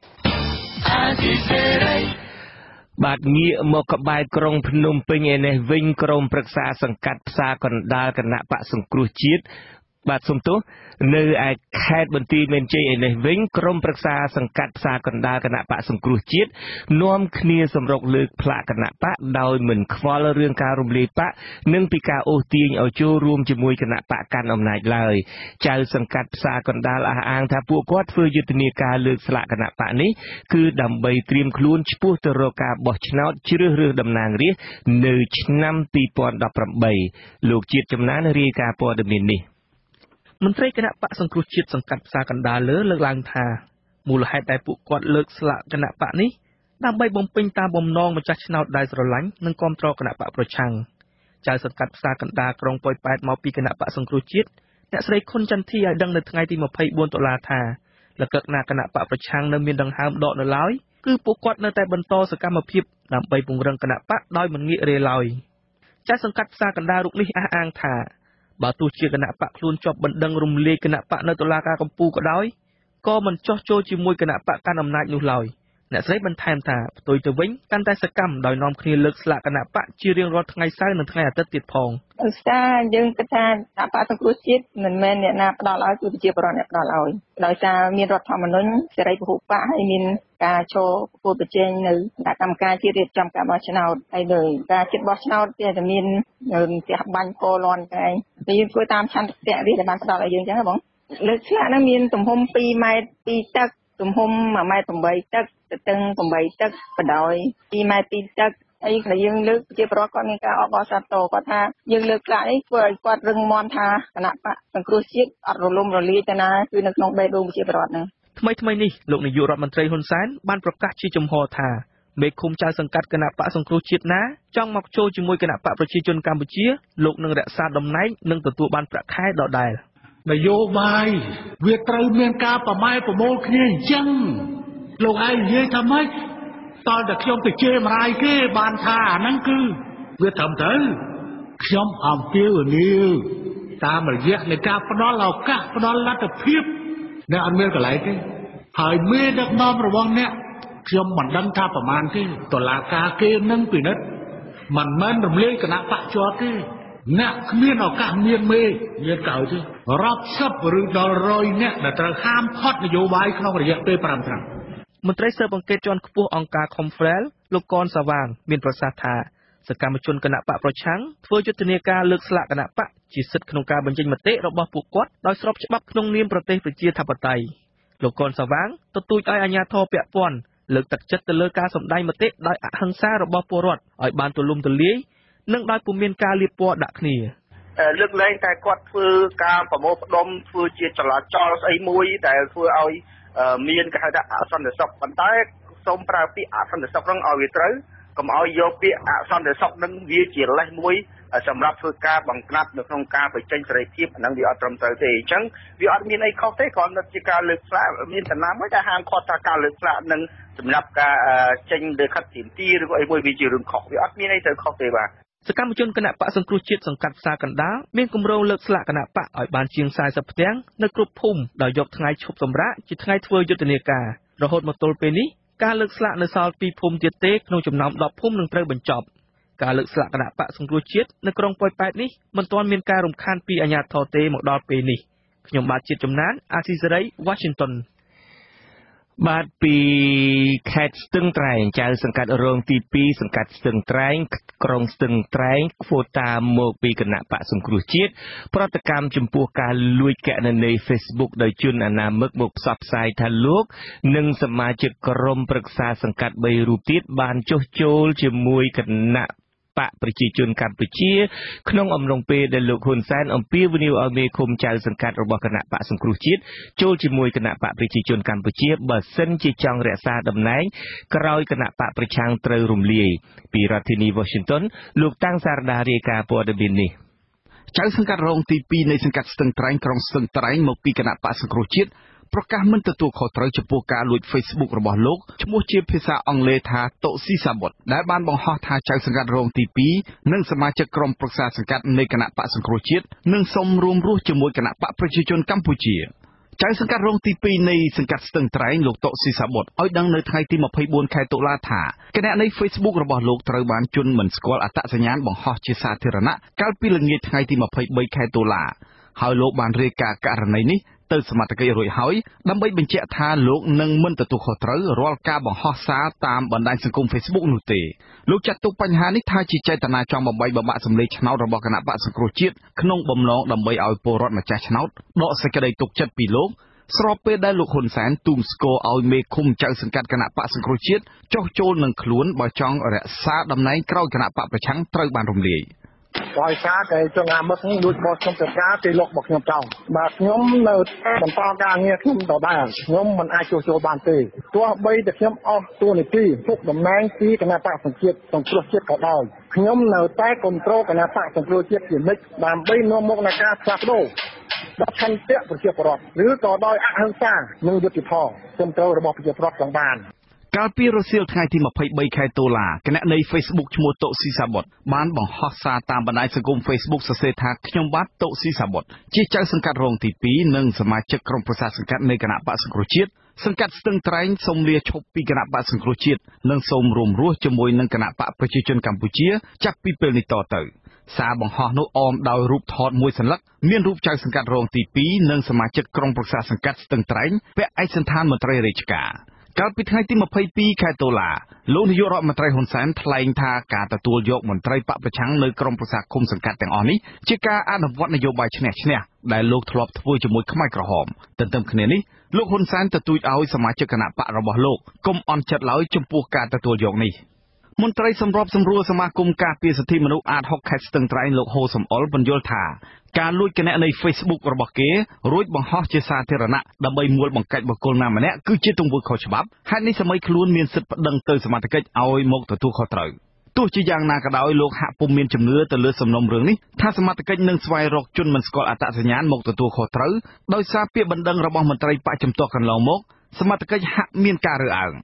បាទងាកមកក្បែរក្រុងភ្នំពេញឯនេះវិញក្រុមប្រឹក្សាសង្កាត់ផ្សារកណ្ដាលគណៈបកសង្គ្រោះជាតិបាទសំទោសនៅឯខេត្តបន្ទាយមានជ័យឯនេះវិញក្រុមប្រឹក្សាសង្កាត់ផ្សារកណ្ដាលគណៈបកសង្គ្រោះជាតិនាំគ្នាសម្រុកលើកផ្លាកគណៈបកដោយមិនខ្វល់រឿងការរំលាយបកនិងពីការអូសទាញឲ្យចូលរួមជាមួយគណៈបកកាន់អំណាចឡើយចៅសង្កាត់ផ្សារកណ្ដាលអះអាងថាពួកគាត់ធ្វើយុទ្ធនាការលើកស្លាកគណៈបកនេះគឺដើម្បីត្រៀមខ្លួនឆ្ពោះទៅរកការបោះឆ្នោតជ្រើសរើសតំណាងរាស្ត្រនៅឆ្នាំពីរពាន់ដប់ប្រាំបីលោកជាតិចំណានរាយការណ៍ព័ត៌មាននេះមន្ត្រីគណៈបកសង្គ្រោះជាតិសង្កាត់ផ្សារកណ្ដាលលើលើកឡើងថាមូលហេតុដែលពួកគាត់លើកស្លាកគណៈបកនេះដើម្បីបំពេញតាមបំណងម្ចាស់ឆ្នោតដែលស្រឡាញ់និងគាំទ្រគណៈបកប្រឆាំងចៅសង្កាត់ផ្សារកណ្ដាលក្រុងប៉ោយប៉ែតមកពីគណៈបកសង្គ្រោះជាតិអ្នកស្រីខុនចន្ទធីឲ្យដឹងនៅថ្ងៃទីម្ភៃបួនតុលាថាលក្ខណៈគណៈបកប្រឆាំងនៅមានដង្ហើមដកនៅឡើយគឺពួកគាត់នៅតែបន្តសកម្មភាពដើម្បីពង្រឹងគណៈបកដោយមិនងាករេឡើយចៅសង្កាត់ផ្សារកណ្ដាលរូបនេះអះអាងថាបើទោះជាគណៈបកខ្លួនជាប់បណ្ដឹងរំលាយគណៈបកនៅតុលាការកំពូលក៏ដោយក៏មិនចោះចូលជាមួយគណៈបកកាន់អំណាចនោះឡើយអ្នកស្រីបន្ថែមថាផ្ទុយទៅវិញកាន់តែសកម្មដោយនាំគ្នាលើកស្លាកគណៈបកជារៀងរាល់ថ្ងៃសៅរ៍និងថ្ងៃអាទិត្យទៀតផងឧស្សាហ៍យើងគិតថាគណៈបកសង្គ្រោះជាតិមិនមែនអ្នកណាផ្ដល់ឲ្យគឺប្រជាពលរដ្ឋអ្នកផ្ដល់ឲ្យដោយសារមានរដ្ឋធម្មនុញ្ញសេរីពហុបកហើយមានការចូលប្រកួតប្រជែងនៅគណៈកម្មការជាតិរៀបចំការបោះឆ្នោតហើយលើការជិតបោះឆ្នោតវាតែមានផ្ទះបាញ់កលាន់តែតែយើងធ្វើតាមឆន្ទៈនេះដែលបានផ្ដល់ឲ្យយើងអញ្ចឹងហ៎បងលើកស្លាកហ្នឹងមានទំហំពីរម៉ែត្រពីរតឹកទំហំមួយម៉ែត្រប្រាំបីតឹកទៅតឹងប្រាំបីតឹកបដោយពីរម៉ែត្រពីរតឹកហើយតែយើងលើកជាប្រវត្តិគាត់មានការអបអរសាទរគាត់ថាយើងលើកក្លានេះធ្វើឲ្យគាត់រឹងមាំថាគណៈបកសង្គ្រោះជាតិអត់រលំរលាយទៅណាគឺនៅក្នុងបេះដូងប្រជាពលរដ្ឋហ្នឹងថ្មីថ្មីនេះលោកនាយករដ្ឋមន្ត្រីហ៊ុនសែនបានប្រកាសជាចំហថាមេឃុំចៅសង្កាត់គណៈបកសង្គ្រោះជាតិណាចង់មកចូលជាមួយគណៈបកប្រជាជនកម្ពុជាលោកនឹងរក្សាតំណែងនិងទទួលបានប្រាក់ខែដដែលនយោបាយវាត្រូវមានការប្រម៉ែប្រមូលគ្នាអញ្ចឹងលោកឯងនិយាយថាម៉េចតើតែខ្ញុំទៅជេរម្ដាយគេបានថាអាហ្នឹងគឺវាត្រឹមត្រូវខ្ញុំអំពាវនាវតាមរយៈនៃការផ្ដល់ឱកាសផ្ដល់លទ្ធភាពដែលអត់មានកន្លែងទេហើយមេដឹកនាំរបស់អ្នកខ្ញុំមិនដឹងថាប្រមាណទេតុលាការគេនឹងពិនិត្យមិនមែនរំលាយគណៈបកជាប់ទេអ្នកគ្មានឱកាសមានមេមានក្រោយទេរាប់សិបឬដល់រយអ្នកដែលត្រូវហាមផុតនយោបាយក្នុងរយៈពេលប្រាំឆ្នាំមន្ត្រីស៊ើបអង្កេតជាន់ខ្ពស់អង្គការ Confrel លោកកនសាវាងមានប្រសាសន៍ថាសកម្មជនគណៈបកប្រឆាំងធ្វើយុទ្ធនាការលើកស្លាកគណៈបកជាសិទ្ធិក្នុងការបញ្ចេញមតិរបស់ពួកគាត់ដោយស្របច្បាប់ក្នុងនាមប្រទេសប្រជាធិបតេយ្យលោកកនសាវាងទទូចឲ្យអាជ្ញាធរពាក់ព័ន្ធលើកទឹកចិត្តទៅលើការសម្ដែងមតិដោយអហិង្សារបស់ពលរដ្ឋឲ្យបានទូលំទូលាយនិងដោយពុំមានការលាបពណ៌ដាក់គ្នាលើកលែងតែគាត់ធ្វើការប្រមូលផ្ដុំធ្វើជាចលាចលស្អីមួយដែលធ្វើឲ្យមានគេហៅថាអសន្តិសុខប៉ុន្តែសូមប្រើពាក្យអសន្តិសុខនឹងឲ្យវាត្រូវកុំឲ្យយកពាក្យអសន្តិសុខនឹងវាជាលេសមួយសម្រាប់ធ្វើការបង្ក្រាបនៅក្នុងការបញ្ចេញសេរីភាពហ្នឹងវាអត់ត្រឹមត្រូវទេអញ្ចឹងវាអត់មានអីខុសទេគ្រាន់តែជាការលើកស្លាកមានតំណាងមួយដែលហាមឃាត់ថាការលើកស្លាកនឹងសម្រាប់ការចេញលើខិតទីមទីឬក៏អីមួយវាជារឿងខុសវាអត់មានអីត្រូវខុសទេបាទសកម្មជនគណៈបកសង្គ្រោះជាតិសង្កាត់ផ្សារកណ្ដាលមានគម្រោងលើកស្លាកគណៈបកឲ្យបានជាងសារបផ្ទាំងនៅគ្រប់ភូមិដោយយកថ្ងៃឈប់សម្រាកជាថ្ងៃធ្វើយុទ្ធនាការរហូតមកទល់ពេលនេះការលើកស្លាកនៅសល់ពីរភូមិទៀតទេក្នុងចំណោមដប់ភូមិនឹងត្រូវបញ្ចប់ការលើកស្លាកគណៈបកសង្គ្រោះជាតិនៅក្រុងប៉ោយប៉ែតនេះមិនទាន់មានការរំខានពីអាជ្ញាធរទេមកដល់ពេលនេះខ្ញុំបាទជាតិចំណានអាស៊ីសេរី Washington បាទពីខេត្តស្ទឹងត្រែងចៅសង្កាត់រងទីពីរសង្កាត់ស្ទឹងត្រែងក្រុងស្ទឹងត្រែងខ្វូតាមកពីគណៈបកសង្គ្រោះជាតិប្រតិកម្មចំពោះការលួចគណនី Facebook ដោយជនអនាមិកមកផ្សព្វផ្សាយថាលោកនិងសមាជិកក្រុមប្រឹក្សាសង្កាត់បីរូបទៀតបានចុះចូលជាមួយគណៈបកប្រជាជនកម្ពុជាក្នុងអំឡុងពេលដែលលោកហ៊ុនសែនអំពាវនាវឲ្យមេឃុំចៅសង្កាត់របស់គណៈបកសង្គ្រោះជាតិចូលជាមួយគណៈបកប្រជាជនកម្ពុជាបើសិនជាចង់រក្សាតំណែងក្រោយគណៈបកប្រឆាំងត្រូវរំលាយពីរដ្ឋធានី Washington លោកតាំងសារដារាយការណ៍ព័ត៌មាននេះចៅសង្កាត់រងទីពីរនៃសង្កាត់ស្ទឹងត្រែងក្រុងស្ទឹងត្រែងមកពីគណៈបកសង្គ្រោះជាតិប្រកាសមិនទទួលខុសត្រូវចំពោះការលួច Facebook របស់លោកឈ្មោះជាភាសាអង់គ្លេសថាតុស៊ីសាបុតដែលបានបង្ហោះថាចៅសង្កាត់រងទីពីរនិងសមាជិកក្រុមប្រឹក្សាសង្កាត់នៃគណៈបកសង្គ្រោះជាតិនឹងសុំរួមរស់ជាមួយគណៈបកប្រជាជនកម្ពុជាចៅសង្កាត់រងទីពីរនៃសង្កាត់ស្ទឹងត្រែងលោកតុស៊ីសាបុតឲ្យដឹងនៅថ្ងៃទីម្ភៃបួនខែតុលាថាគណនី Facebook របស់លោកត្រូវបានជន់មិនស្គាល់អត្តសញ្ញាណបង្ហោះជាសាធារណៈកាលពីល្ងាចថ្ងៃទីម្ភៃបីខែតុលាហើយលោកបានរាយការណ៍ករណីនេះទៅសមត្ថកិច្ចរួចហើយដើម្បីបញ្ជាក់ថាលោកនឹងមិនទទួលខុសត្រូវរាល់ការបង្ហោះសារតាមបណ្ដាញសង្គម Facebook នោះទេលោកចាត់ទុកបញ្ហានេះថាជាចេតនាចង់បំបីបំបាក់សម្លេងឆ្នោតរបស់គណៈបកសង្គ្រោះជាតិក្នុងបំណងដើម្បីឲ្យពលរដ្ឋម្ចាស់ឆ្នោតដកសេចក្តីទុកចិត្តពីលោកស្របពេលដែលលោកហ៊ុនសែនទូមស្គរឲ្យមេឃុំចៅសង្កាត់គណៈបកសង្គ្រោះជាតិចុះចូលនឹងខ្លួនបើចង់រក្សាតំណែងក្រោយគណៈបកប្រឆាំងត្រូវបានរំលាយដោយសារតែចង្អាមឹកនេះលួចបោះខ្ញុំទៅការគេលុករបស់ខ្ញុំចោលបាទខ្ញុំនៅបន្តការងារខ្ញុំដដែលខ្ញុំមិនអាចចូលចូលបានទេទោះបីតែខ្ញុំអស់តួនាទីទុកតំណែងពីគណៈបកសង្គ្រោះសង្គ្រោះជាតិក៏ដោយខ្ញុំនៅតែគ្រប់គ្រងគណៈបកសង្គ្រោះជាតិជានិច្ចដើម្បីនាំមកនូវការផ្លាស់ប្ដូរដល់ឆន្ទៈប្រជាពលរដ្ឋឬក៏ដោយអហិង្សានិងយុត្តិធម៌ខ្ញុំត្រូវរបស់ប្រជាពលរដ្ឋទាំងបានកាលពីរសៀលថ្ងៃទីម្ភៃបីខែតុលាគណនី Facebook ឈ្មោះតុស៊ីសាបុតបានបង្ហោះសារតាមបណ្ដាញសង្គម Facebook សរសេរថាខ្ញុំបាទតុស៊ីសាបុតជាចៅសង្កាត់រងទីពីរនិងសមាជិកក្រុមប្រឹក្សាសង្កាត់នៃគណៈបកសង្គ្រោះជាតិសង្កាត់ស្ទឹងត្រែងសូមលាឈប់ពីគណៈបកសង្គ្រោះជាតិនិងសូមរួមរស់ជាមួយនឹងគណៈបកប្រជាជនកម្ពុជាចាប់ពីពេលនេះតទៅសារបង្ហោះនោះអមដោយរូបថតមួយសន្លឹកមានរូបចៅសង្កាត់រងទីពីរនិងសមាជិកក្រុមប្រឹក្សាសង្កាត់ស្ទឹងត្រែងពាក់ឯកសណ្ឋានមន្ត្រីរាជការកាលពីថ្ងៃទីម្ភៃពីរខែតុលាលោកនាយករដ្ឋមន្ត្រីហ៊ុនសែនថ្លែងថាការទទួលយកមន្ត្រីបកប្រឆាំងនៅក្រុមប្រឹក្សាគុំសង្កាត់ទាំងអស់នេះជាការអនុវត្តនយោបាយឈ្នះឈ្នះដែលលោកធ្លាប់ធ្វើជាមួយខ្មែរក្រហមទន្ទឹមគ្នានេះលោកហ៊ុនសែនទទូចឲ្យសមាជិកគណៈបករបស់លោកកុំអន់ចិត្តឡើយចំពោះការទទួលយកនេះមន្ត្រីសម្របសម្រួលសមាគមការពារសិទ្ធិមនុស្សអាតហុកខេត្តស្ទឹងត្រែងលោកហូសំអល់បញ្យល់ថាការលួចគណនី Facebook របស់គេរួចបង្ហោះជាសាធារណៈដើម្បីមួលបង្កាច់បុគ្គលណាម្នាក់គឺជាទង្វើខុសច្បាប់ហេតុនេះសម័យខ្លួនមានសិទ្ធិប្តឹងទៅសមត្ថកិច្ចឲ្យមកទទួលខុសត្រូវទោះជាយ៉ាងណាក៏ដោយលោកហាក់ពុំមានជំនឿទៅលើសំណុំរឿងនេះថាសមត្ថកិច្ចនឹងស្វែងរកជនមិនស្គាល់អត្តសញ្ញាណមកទទួលខុសត្រូវដោយសារពាក្យបណ្ដឹងរបស់មន្ត្រីបកជំទាស់កន្លងមកសមត្ថកិច្ចហាក់មានការរើសអើង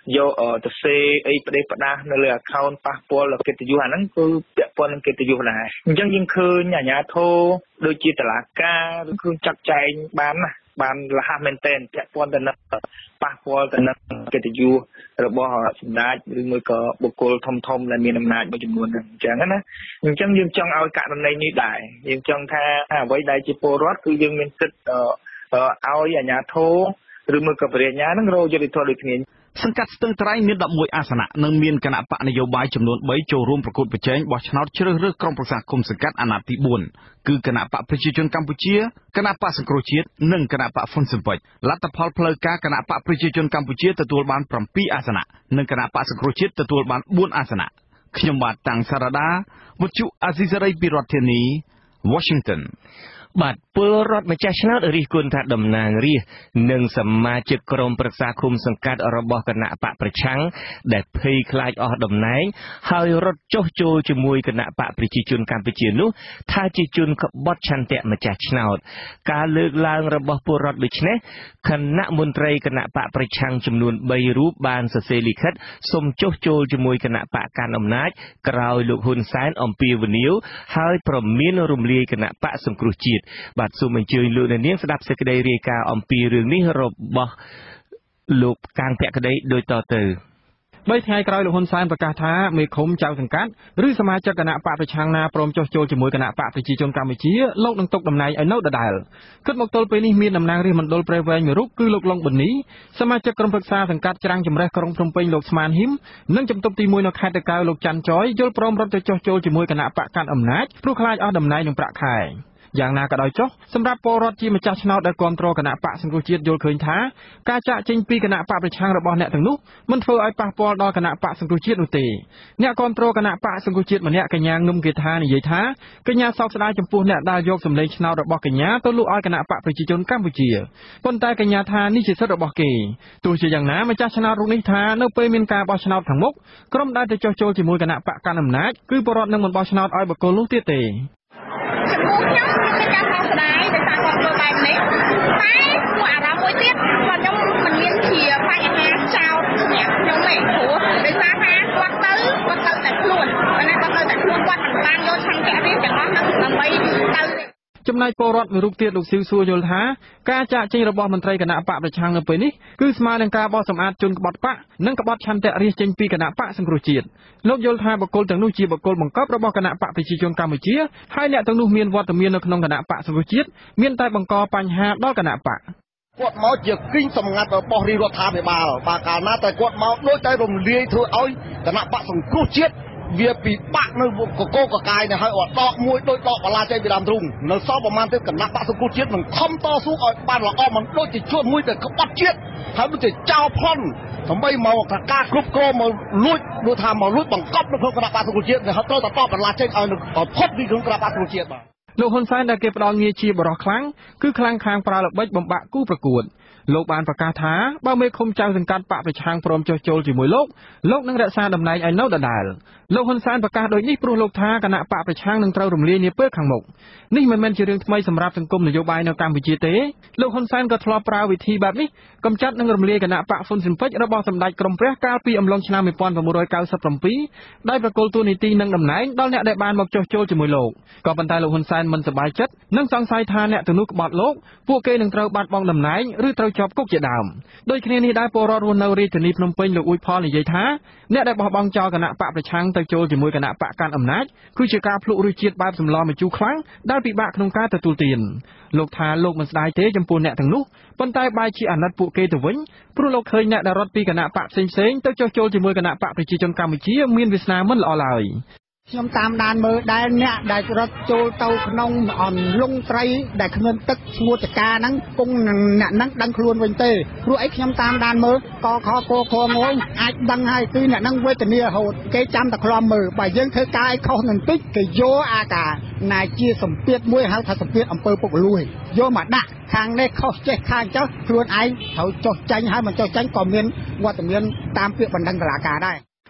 យកទៅសេអីប្រទេសផ្ដាស់នៅលើ account ប៉ះពាល់កិត្តិយសអាហ្នឹងគឺពាក់ព័ន្ធនឹងកិត្តិយសដែរអញ្ចឹងយើងឃើញអាជ្ញាធរដូចជាតុលាការឬគឺចាត់ចែងបានណាបានលះមែនតែនពាក់ព័ន្ធទៅនឹងប៉ះពាល់ទៅនឹងកិត្តិយសរបស់សម្ដេចឬមួយក៏បុគ្គលធំធំដែលមានអំណាចមួយចំនួនហ្នឹងអញ្ចឹងណាអញ្ចឹងយើងចង់ឲ្យករណីនេះដែរយើងចង់ថាអ្វីដែលជាពលរដ្ឋគឺយើងមានសិទ្ធិឲ្យអាជ្ញាធរឬមួយក៏បរិញ្ញាហ្នឹងរកយុត្តិធម៌ដូចគ្នាសង្កាត់ស្ទឹងត្រែងមានelevenអាសនៈនិងមានគណៈបកនយោបាយចំនួនthreeចូលរួមប្រកួតប្រជែងបោះឆ្នោតជ្រើសរើសក្រុមប្រឹក្សាគុំសង្កាត់អាណត្តិទីfourគឺគណៈបកប្រជាជនកម្ពុជាគណៈបកសង្គ្រោះជាតិនិងគណៈបកហ៊ុនស៊ិនប៉ិចលទ្ធផលផ្លូវការគណៈបកប្រជាជនកម្ពុជាទទួលបានsevenអាសនៈនិងគណៈបកសង្គ្រោះជាតិទទួលបានfourអាសនៈខ្ញុំបាទតាំងសារដាវុទ្ធុអាស៊ីសេរីពីរដ្ឋធានី Washingtonបាទពលរដ្ឋម្ចាស់ឆ្នោតរិះគន់ថាតំណាងរាស្ត្រនិងសមាជិកក្រុមប្រឹក្សាឃុំសង្កាត់របស់គណៈបកប្រឆាំងដែលភ័យខ្លាចអស់តំណែងហើយរត់ចុះចូលជាមួយគណៈបកប្រជាជនកម្ពុជានោះថាជាជនក្បត់ឆន្ទៈម្ចាស់ឆ្នោតការលើកឡើងរបស់ពលរដ្ឋដូចនេះគណៈមន្ត្រីគណៈបកប្រឆាំងចំនួនthreeរូបបានសរសេរលិខិតសូមចុះចូលជាមួយគណៈបកកាន់អំណាចក្រោយលោកហ៊ុនសែនអំពាវនាវហើយប្រមានរំលាយគណៈបកសង្គ្រោះជាតិបាទសូមអញ្ជើញលោកអ្នកនាងស្ដាប់សេចក្តីរាយការណ៍អំពីរឿងនេះរបស់លោកកាងភក្តីដូចតទៅបីថ្ងៃក្រោយលោកហ៊ុនសែនប្រកាសថាមេឃុំចៅសង្កាត់ឬសមាជិកគណៈបកប្រឆាំងណាព្រមចុះចូលជាមួយគណៈបកប្រជាជនកម្ពុជាលោកនឹងទុកតំណែងឲ្យនៅដដែលគិតមកទល់ពេលនេះមានតំណាងរាស្ត្រមណ្ឌលព្រៃវែងមួយរូបគឺលោកឡុងប៊ុននីសមាជិកក្រុមប្រឹក្សាសង្កាត់ច្រាំងចម្រេះក្រុងភ្នំពេញលោកស្មានហ៊ីមនិងជំទប់ទីoneនៅខេត្តតាកែវលោកច័ន្ទចយយល់ព្រមរត់ទៅចុះចូលជាមួយគណៈបកកាន់អំណាចព្រោះខ្លាចអស់តំណែងនិងប្រាក់ខែយ៉ាងណាក៏ដោយចុះសម្រាប់ពលរដ្ឋជាម្ចាស់ឆ្នោតដែលគ្រប់គ្រងគណៈបកសង្គ្រោះជាតិយល់ឃើញថាការចាក់ចេញពីគណៈបកប្រឆាំងរបស់អ្នកទាំងនោះមិនធ្វើឲ្យប៉ះពាល់ដល់គណៈបកសង្គ្រោះជាតិនោះទេអ្នកគ្រប់គ្រងគណៈបកសង្គ្រោះជាតិម្នាក់កញ្ញាងឹមគេថានិយាយថាកញ្ញាសោកស្ដាយចំពោះអ្នកដែលយកសម្លេងឆ្នោតរបស់កញ្ញាទៅលក់ឲ្យគណៈបកប្រជាជនកម្ពុជាប៉ុន្តែកញ្ញាថានេះជាសិទ្ធិរបស់គេទោះជាយ៉ាងណាម្ចាស់ឆ្នោតរូបនេះថានៅពេលមានការបោះឆ្នោតខាងមុខក្រុមដែលទៅចុះចូលជាមួយគណៈបកកាន់អំណាចគឺពលរដ្ឋនឹងមិនបោះឆ្នោតឲ្យបុគ្គលនោះទៀតទេខ្ញុំមានការសោកស្ដាយដោយសារគាត់ធ្វើបែបនេះតែមួយអារម្មណ៍មួយទៀតគាត់ខ្ញុំមិនមានជាបញ្ហាចោតអ្នកខ្ញុំទេព្រោះដោយសារថាគាត់ទៅគាត់ទៅតែខ្លួនប៉ុន្តែគាត់ទៅតែខ្លួនគាត់មិនបានយកឆន្ទៈរៀបទាំងអស់ហ្នឹងដើម្បីទៅចំណែកពលរដ្ឋមួយរូបទៀតលោកស៊ីវសួរយល់ថាការចាក់ចេញរបស់មន្ត្រីគណៈបកប្រឆាំងនៅពេលនេះគឺស្មើនឹងការបោះសម្អាតជនក្បត់បកនិងក្បត់ឆន្ទៈរាស្ត្រចេញពីគណៈបកសង្គ្រោះជាតិលោកយល់ថាបុគ្គលទាំងនោះជាបុគ្គលបង្កប់របស់គណៈបកប្រជាជនកម្ពុជាហើយអ្នកទាំងនោះមានវត្តមាននៅក្នុងគណៈបកសង្គ្រោះជាតិមានតែបង្កបញ្ហាដល់គណៈបកគាត់មកជាគិញសម្ងាត់របស់រាជរដ្ឋាភិបាលបើកាលណាតែគាត់មកដូចតែរំលាយធ្វើឲ្យគណៈបកសង្គ្រោះជាតិវាពិបាកនៅកកកកាយនេះហើយអត់ដកមួយដូចដកបលាចេញពីដើមទ្រូងនៅសល់ប្រមាណទៅគណៈបកសង្គ្រោះជាតិនឹងខំតស៊ូឲ្យបានល្អមិនដូចជាជួនមួយតែក្បត់ជាតិហើយដូចជាចោលផន់ដើម្បីមកថាការគ្រប់គ្រងមកលួចដូចថាមកលួចបង្កប់នៅក្នុងគណៈបកសង្គ្រោះជាតិហើយត្រូវតែដកបលាចេញឲ្យផុតពីក្នុងគណៈបកសង្គ្រោះជាតិបាទលោកហ៊ុនសែនដែលគេផ្ដាល់ងារជាបរិះខ្លាំងគឺខ្លាំងខាងប្រើល្បិចបំបាក់គូប្រកួតលោកបានប្រកាសថាបើមេឃុំចៅសង្កាត់បកប្រឆាំងព្រមចុះចូលជាមួយលោកលោកនឹងរក្សាតំណែងឲ្យនៅដដែលលោកហ៊ុនសែនប្រកាសដូចនេះព្រោះលោកថាគណៈបកប្រឆាំងនឹងត្រូវរំលាយនាពេលខាងមុខនេះមិនមែនជារឿងថ្មីសម្រាប់សង្គមនយោបាយនៅកម្ពុជាទេលោកហ៊ុនសែនក៏ធ្លាប់ប្រើវិធីបែបនេះកម្ចាត់និងរំលាយគណៈបកហ៊ុនស៊ិនប៉ិចរបស់សម្ដេចក្រមព្រះកាលពីអំឡុងឆ្នាំnineteen ninety-sevenដោយប្រគល់តួនាទីនិងតំណែងដល់អ្នកដែលបានមកចុះចូលជាមួយលោកក៏ប៉ុន្តែលោកហ៊ុនសែនមិនសប្បាយចិត្តនិងសង្ស័យថាអ្នកទាំងនោះក្បត់លោកពួកគេនឹងត្រូវបាត់បង់តំណែងឬត្រូវជាប់គុកជាដើមដូចគ្នានេះដែរពលរដ្ឋរស់នៅរាជធានីភ្នំពេញលោកអ៊ុយផលនិយាយថាអ្នកដែលបោះបង់ចោលគណៈបកប្រឆាំងទៅចូលជាមួយគណៈបកកាន់អំណាចគឺជាការភ្លុករសជាតិបែបសម្លម្ជូរខ្លាំងដែលពិបាកក្នុងការទទួលទានលោកថាលោកមិនស្ដាយទេចំពោះអ្នកទាំងនោះប៉ុន្តែបែរជាអាណិតពួកគេទៅវិញព្រោះលោកឃើញអ្នកដែលរត់ពីគណៈបកផ្សេងផ្សេងទៅចុះចូលជាមួយគណៈបកប្រជាជនកម្ពុជាមានវាសនាមិនល្អឡើយខ្ញុំតាមដានមើលដែលអ្នកដែលរត់ចូលទៅក្នុងអន្លង់ត្រីដែលគ្មានទឹកស្ងួតចកាហ្នឹងគង់នឹងអ្នកហ្នឹងដឹងខ្លួនវិញទេព្រោះអីខ្ញុំតាមដានមើលកខកខងងអាចដឹងហើយគឺអ្នកហ្នឹងវេទនារហូតគេចាំតែខ្លំមើលបើយើងធ្វើការឲ្យខុសនឹងតិចគេយកអាការណាជាសម្ពាធមួយហៅថាសម្ពាធអំពើពុករលួយយកមកដាក់ខាងនេះខុសចេះខាងចុះខ្លួនឯងត្រូវចុះចាញ់ហើយមិនចុះចាញ់ក៏មានវត្តមានតាមពាក្យបណ្ដឹងតុលាការដែរ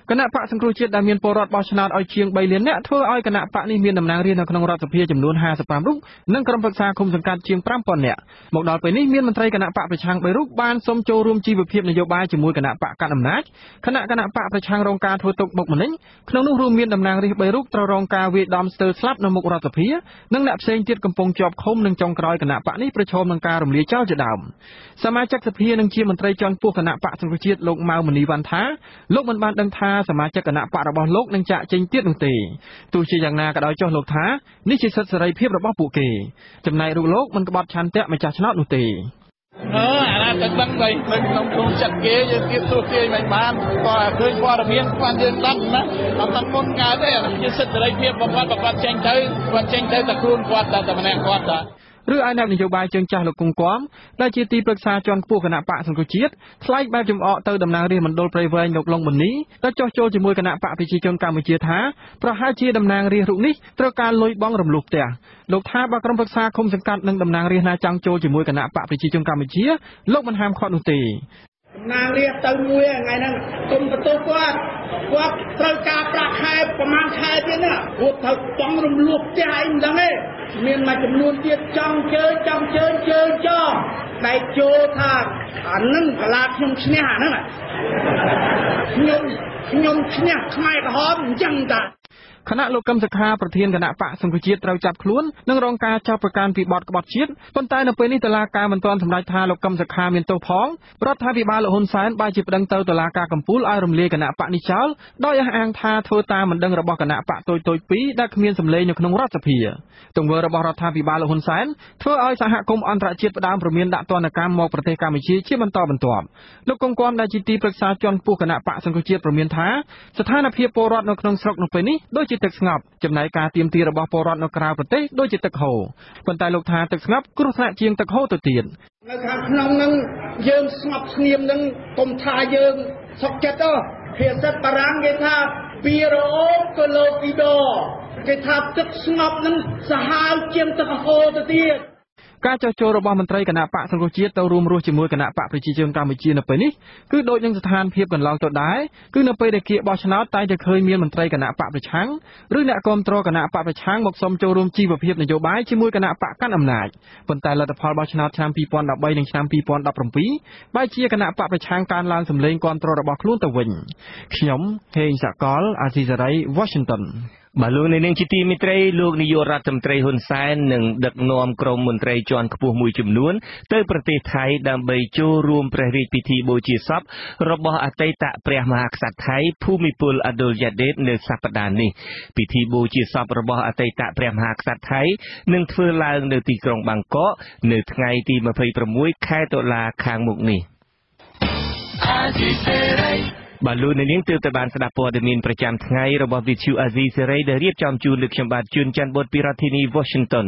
គណៈបកសង្គ្រោះជាតិដែលមានពលរដ្ឋបោះឆ្នោតឲ្យជាងបីលាននាក់ធ្វើឲ្យគណៈបកនេះមានតំណាងរាស្ត្រនៅក្នុងរដ្ឋសភាចំនួនห้าสิบห้าរូបនិងក្រុមប្រឹក្សាគុំសង្កាត់ជាងfive thousandនាក់មកដល់ពេលនេះមានមន្ត្រីគណៈបកប្រឆាំងបីរូបបានសូមចូលរួមជីវភាពនយោបាយជាមួយគណៈបកកាន់អំណាចគណៈគណៈបកប្រឆាំងរងការធ្វើទុកបុកម្នេញក្នុងនោះរួមមានតំណាងរាស្ត្របីរូបត្រូវរងការវាយដំស្ទើរស្លាប់នៅមុខរដ្ឋសភានិងអ្នកផ្សេងទៀតកំពុងជាប់ឃុំនិងចុងក្រោយគណៈបកនេះប្រឈមនឹងការរំលាយចោលជាដើមសមាជិកសភានិងជាមន្ត្រីជាន់ខ្ពស់គណៈបកសង្គ្រោះជាតិលោកម៉ៅមនីវ៉ាន់ថាលោកមិនបានដឹងថាសមាជិកគណៈបករបស់លោកនឹងចាក់ចេញទៀតនោះទេទោះជាយ៉ាងណាក៏ដោយចុះលោកថានេះជាសិទ្ធិសេរីភាពរបស់ពួកគេចំណែករូបលោកមិនក្បត់ឆន្ទៈម្ចាស់ឆ្នោតនោះទេអឺអាណាទឹកដឹងទៅក្នុងក្នុងចិត្តគេយើងគៀបទោះគេមិនបានក៏ឃើញព័ត៌មានគាត់យើងដឹងណាអត់តាំងមុនកើតទេអានេះជាសិទ្ធិសេរីភាពរបស់គាត់គាត់ចេញទៅគាត់ចេញទៅតែខ្លួនគាត់តែតែម្នាក់គាត់តាឬឯអ្នកនយោបាយជើងចាស់លោកគង់គំដែលជាទីប្រឹក្សាជាន់ខ្ពស់គណៈបកសង្គ្រោះជាតិថ្លែងបែបចំអកទៅតំណាងរាស្ត្រមណ្ឌលព្រៃវែងលោកលងប៊ុននីដែលចោះចូលជាមួយគណៈបកប្រជាជនកម្ពុជាថាប្រហែលជាតំណាងរាស្ត្ររូបនេះត្រូវការលុយបង់រំលោភផ្ទះលោកថាបើក្រុមប្រឹក្សាឃុំសង្កាត់និងតំណាងរាស្ត្រណាចង់ចូលជាមួយគណៈបកប្រជាជនកម្ពុជាលោកមិនហាមឃាត់នោះទេតំណាងរាស្ត្រទៅមួយថ្ងៃហ្នឹងគុំបន្ទោសគាត់គាត់ត្រូវការប្រាក់ខែប្រហែលខែទៀតណាគាត់ត្រូវបង់រំលោភផ្ទះឯងមិនដឹងទេមានមួយចំនួនទៀតចង់ជើញចង់ជើញជើញចោលតែចូលថាអានឹងកលាខ្ញុំឈ្នះអាហ្នឹងខ្ញុំខ្ញុំឈ្នះខ្មែរក្រហមអញ្ចឹងតាគណៈលោកកឹមសុខាប្រធានគណៈបកសង្គ្រោះជាតិត្រូវចាប់ខ្លួននិងរងការចាប់ប្រកាន់ពីបទក្បត់ជាតិប៉ុន្តែនៅពេលនេះតុលាការមិនទាន់សម្រេចថាលោកកឹមសុខាមានទោសផងរដ្ឋាភិបាលលោកហ៊ុនសែនបានជាប្តឹងទៅតុលាការកំពូលឲ្យរំលាយគណៈបកនេះចោលដោយអះអាងថាធ្វើតាមមិនដឹងរបស់គណៈបកតូចតូចពីរដែលគ្មានសម្លេងនៅក្នុងរដ្ឋសភាទង្វើរបស់រដ្ឋាភិបាលលោកហ៊ុនសែនធ្វើឲ្យសហគមន៍អន្តរជាតិផ្ដើមព្រមានដាក់ទណ្ឌកម្មមកប្រទេសកម្ពុជាជាបន្តបន្ទាប់លោកកុងគំដែលជាទីប្រឹក្សាជាន់ខ្ពស់គណៈបកសង្គ្រោះជាតិព្រមានថាស្ថានភាពពលរដ្ឋនៅក្នុងស្រុកនៅពេលនេះដូចជាទឹកស្ងប់ចំណែកការទាមទាររបស់ពលរដ្ឋនៅក្រៅប្រទេសដូចជាទឹកហូរប៉ុន្តែលោកថាទឹកស្ងប់គ្រោះថ្នាក់ជាងទឹកហូរទៅទៀតនៅខាងក្នុងហ្នឹងយើងស្ងប់ស្ងៀមហ្នឹងកុំថាយើងសុខចិត្តទេភាសាបារាំងគេថាពីរអូក៏លោកពីដគេថាទឹកស្ងប់ហ្នឹងសាហាវជាងទឹកហូរទៅទៀតការចោះចូលរបស់មន្ត្រីគណៈបកសង្គ្រោះជាតិទៅរួមរស់ជាមួយគណៈបកប្រជាជនកម្ពុជានៅពេលនេះគឺដូចនឹងស្ថានភាពកន្លងទៅដែរគឺនៅពេលដែលគៀកបោះឆ្នោតតែតែឃើញមានមន្ត្រីគណៈបកប្រឆាំងឬអ្នកគាំទ្រគណៈបកប្រឆាំងមកសុំចូលរួមជីវភាពនយោបាយជាមួយគណៈបកកាន់អំណាចប៉ុន្តែលទ្ធផលបោះឆ្នោតឆ្នាំtwo thousand thirteenនិងឆ្នាំtwo thousand seventeenបែរជាគណៈបកប្រឆាំងកើនឡើងសម្លេងគាំទ្ររបស់ខ្លួនទៅវិញខ្ញុំហេងសកលអាស៊ីសេរី Washington បាទលោកនាងជាទីមេត្រីលោកនាយករដ្ឋមន្ត្រីហ៊ុនសែននឹងដឹកនាំក្រុមមន្ត្រីជាន់ខ្ពស់មួយចំនួនទៅប្រទេសថៃដើម្បីចូលរួមព្រះរាជពិធីបូជាសពរបស់អតីតព្រះមហាក្សត្រថៃភូមិពលអដុលយ៉ាដេតនៅសប្តាហ៍នេះពិធីបូជាសពរបស់អតីតព្រះមហាក្សត្រថៃនឹងធ្វើឡើងនៅទីក្រុងបាងកកនៅថ្ងៃទីtwenty-sixខែតុលាខាងមុខនេះបាទលោកនាងទើបតែបានស្ដាប់ព័ត៌មានប្រចាំថ្ងៃរបស់ Vithu Azizi Serai ដែលរៀបចំជូនលើខ្ញុំបាទជួនច័ន្ទបុត្រពីរដ្ឋធានី Washington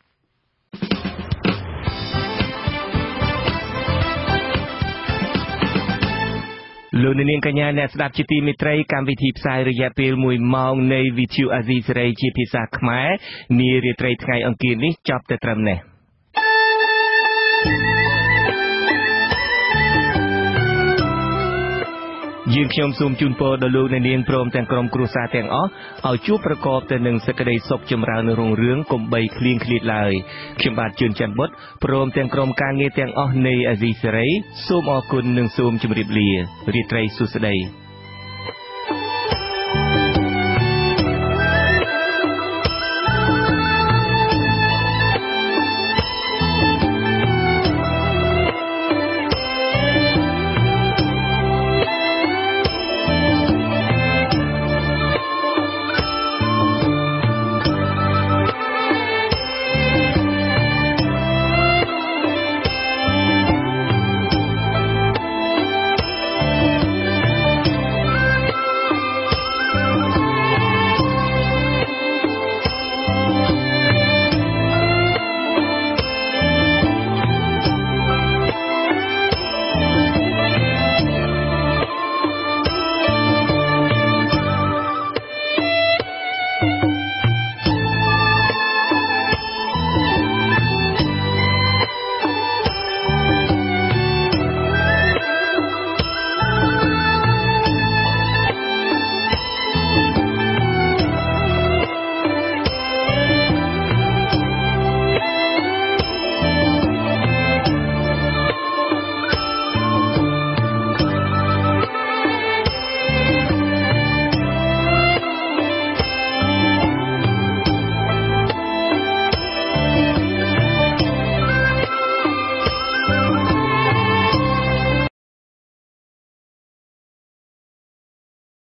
លោកនាងកញ្ញាអ្នកស្ដាប់ជាទីមេត្រីកម្មវិធីផ្សាយរយៈពេលoneម៉ោងនៃ Vithu Azizi Serai ជាភាសាខ្មែរនារាត្រីថ្ងៃអង្គារនេះចប់តែត្រឹមនេះយើងខ្ញុំសូមជូនពរដល់លោកអ្នកនាងព្រមទាំងក្រុមគ្រួសារទាំងអស់ឲ្យជួបប្រកបទៅនឹងសេចក្តីសុខចម្រើនរុងរឿងកុំបីឃ្លៀងឃ្លាតឡើយខ្ញុំបាទជួនច័ន្ទបុត្រព្រមទាំងក្រុមការងារទាំងអស់នៃអាស៊ីសេរីសូមអរគុណនិងសូមជម្រាបលារាត្រីសួស្តី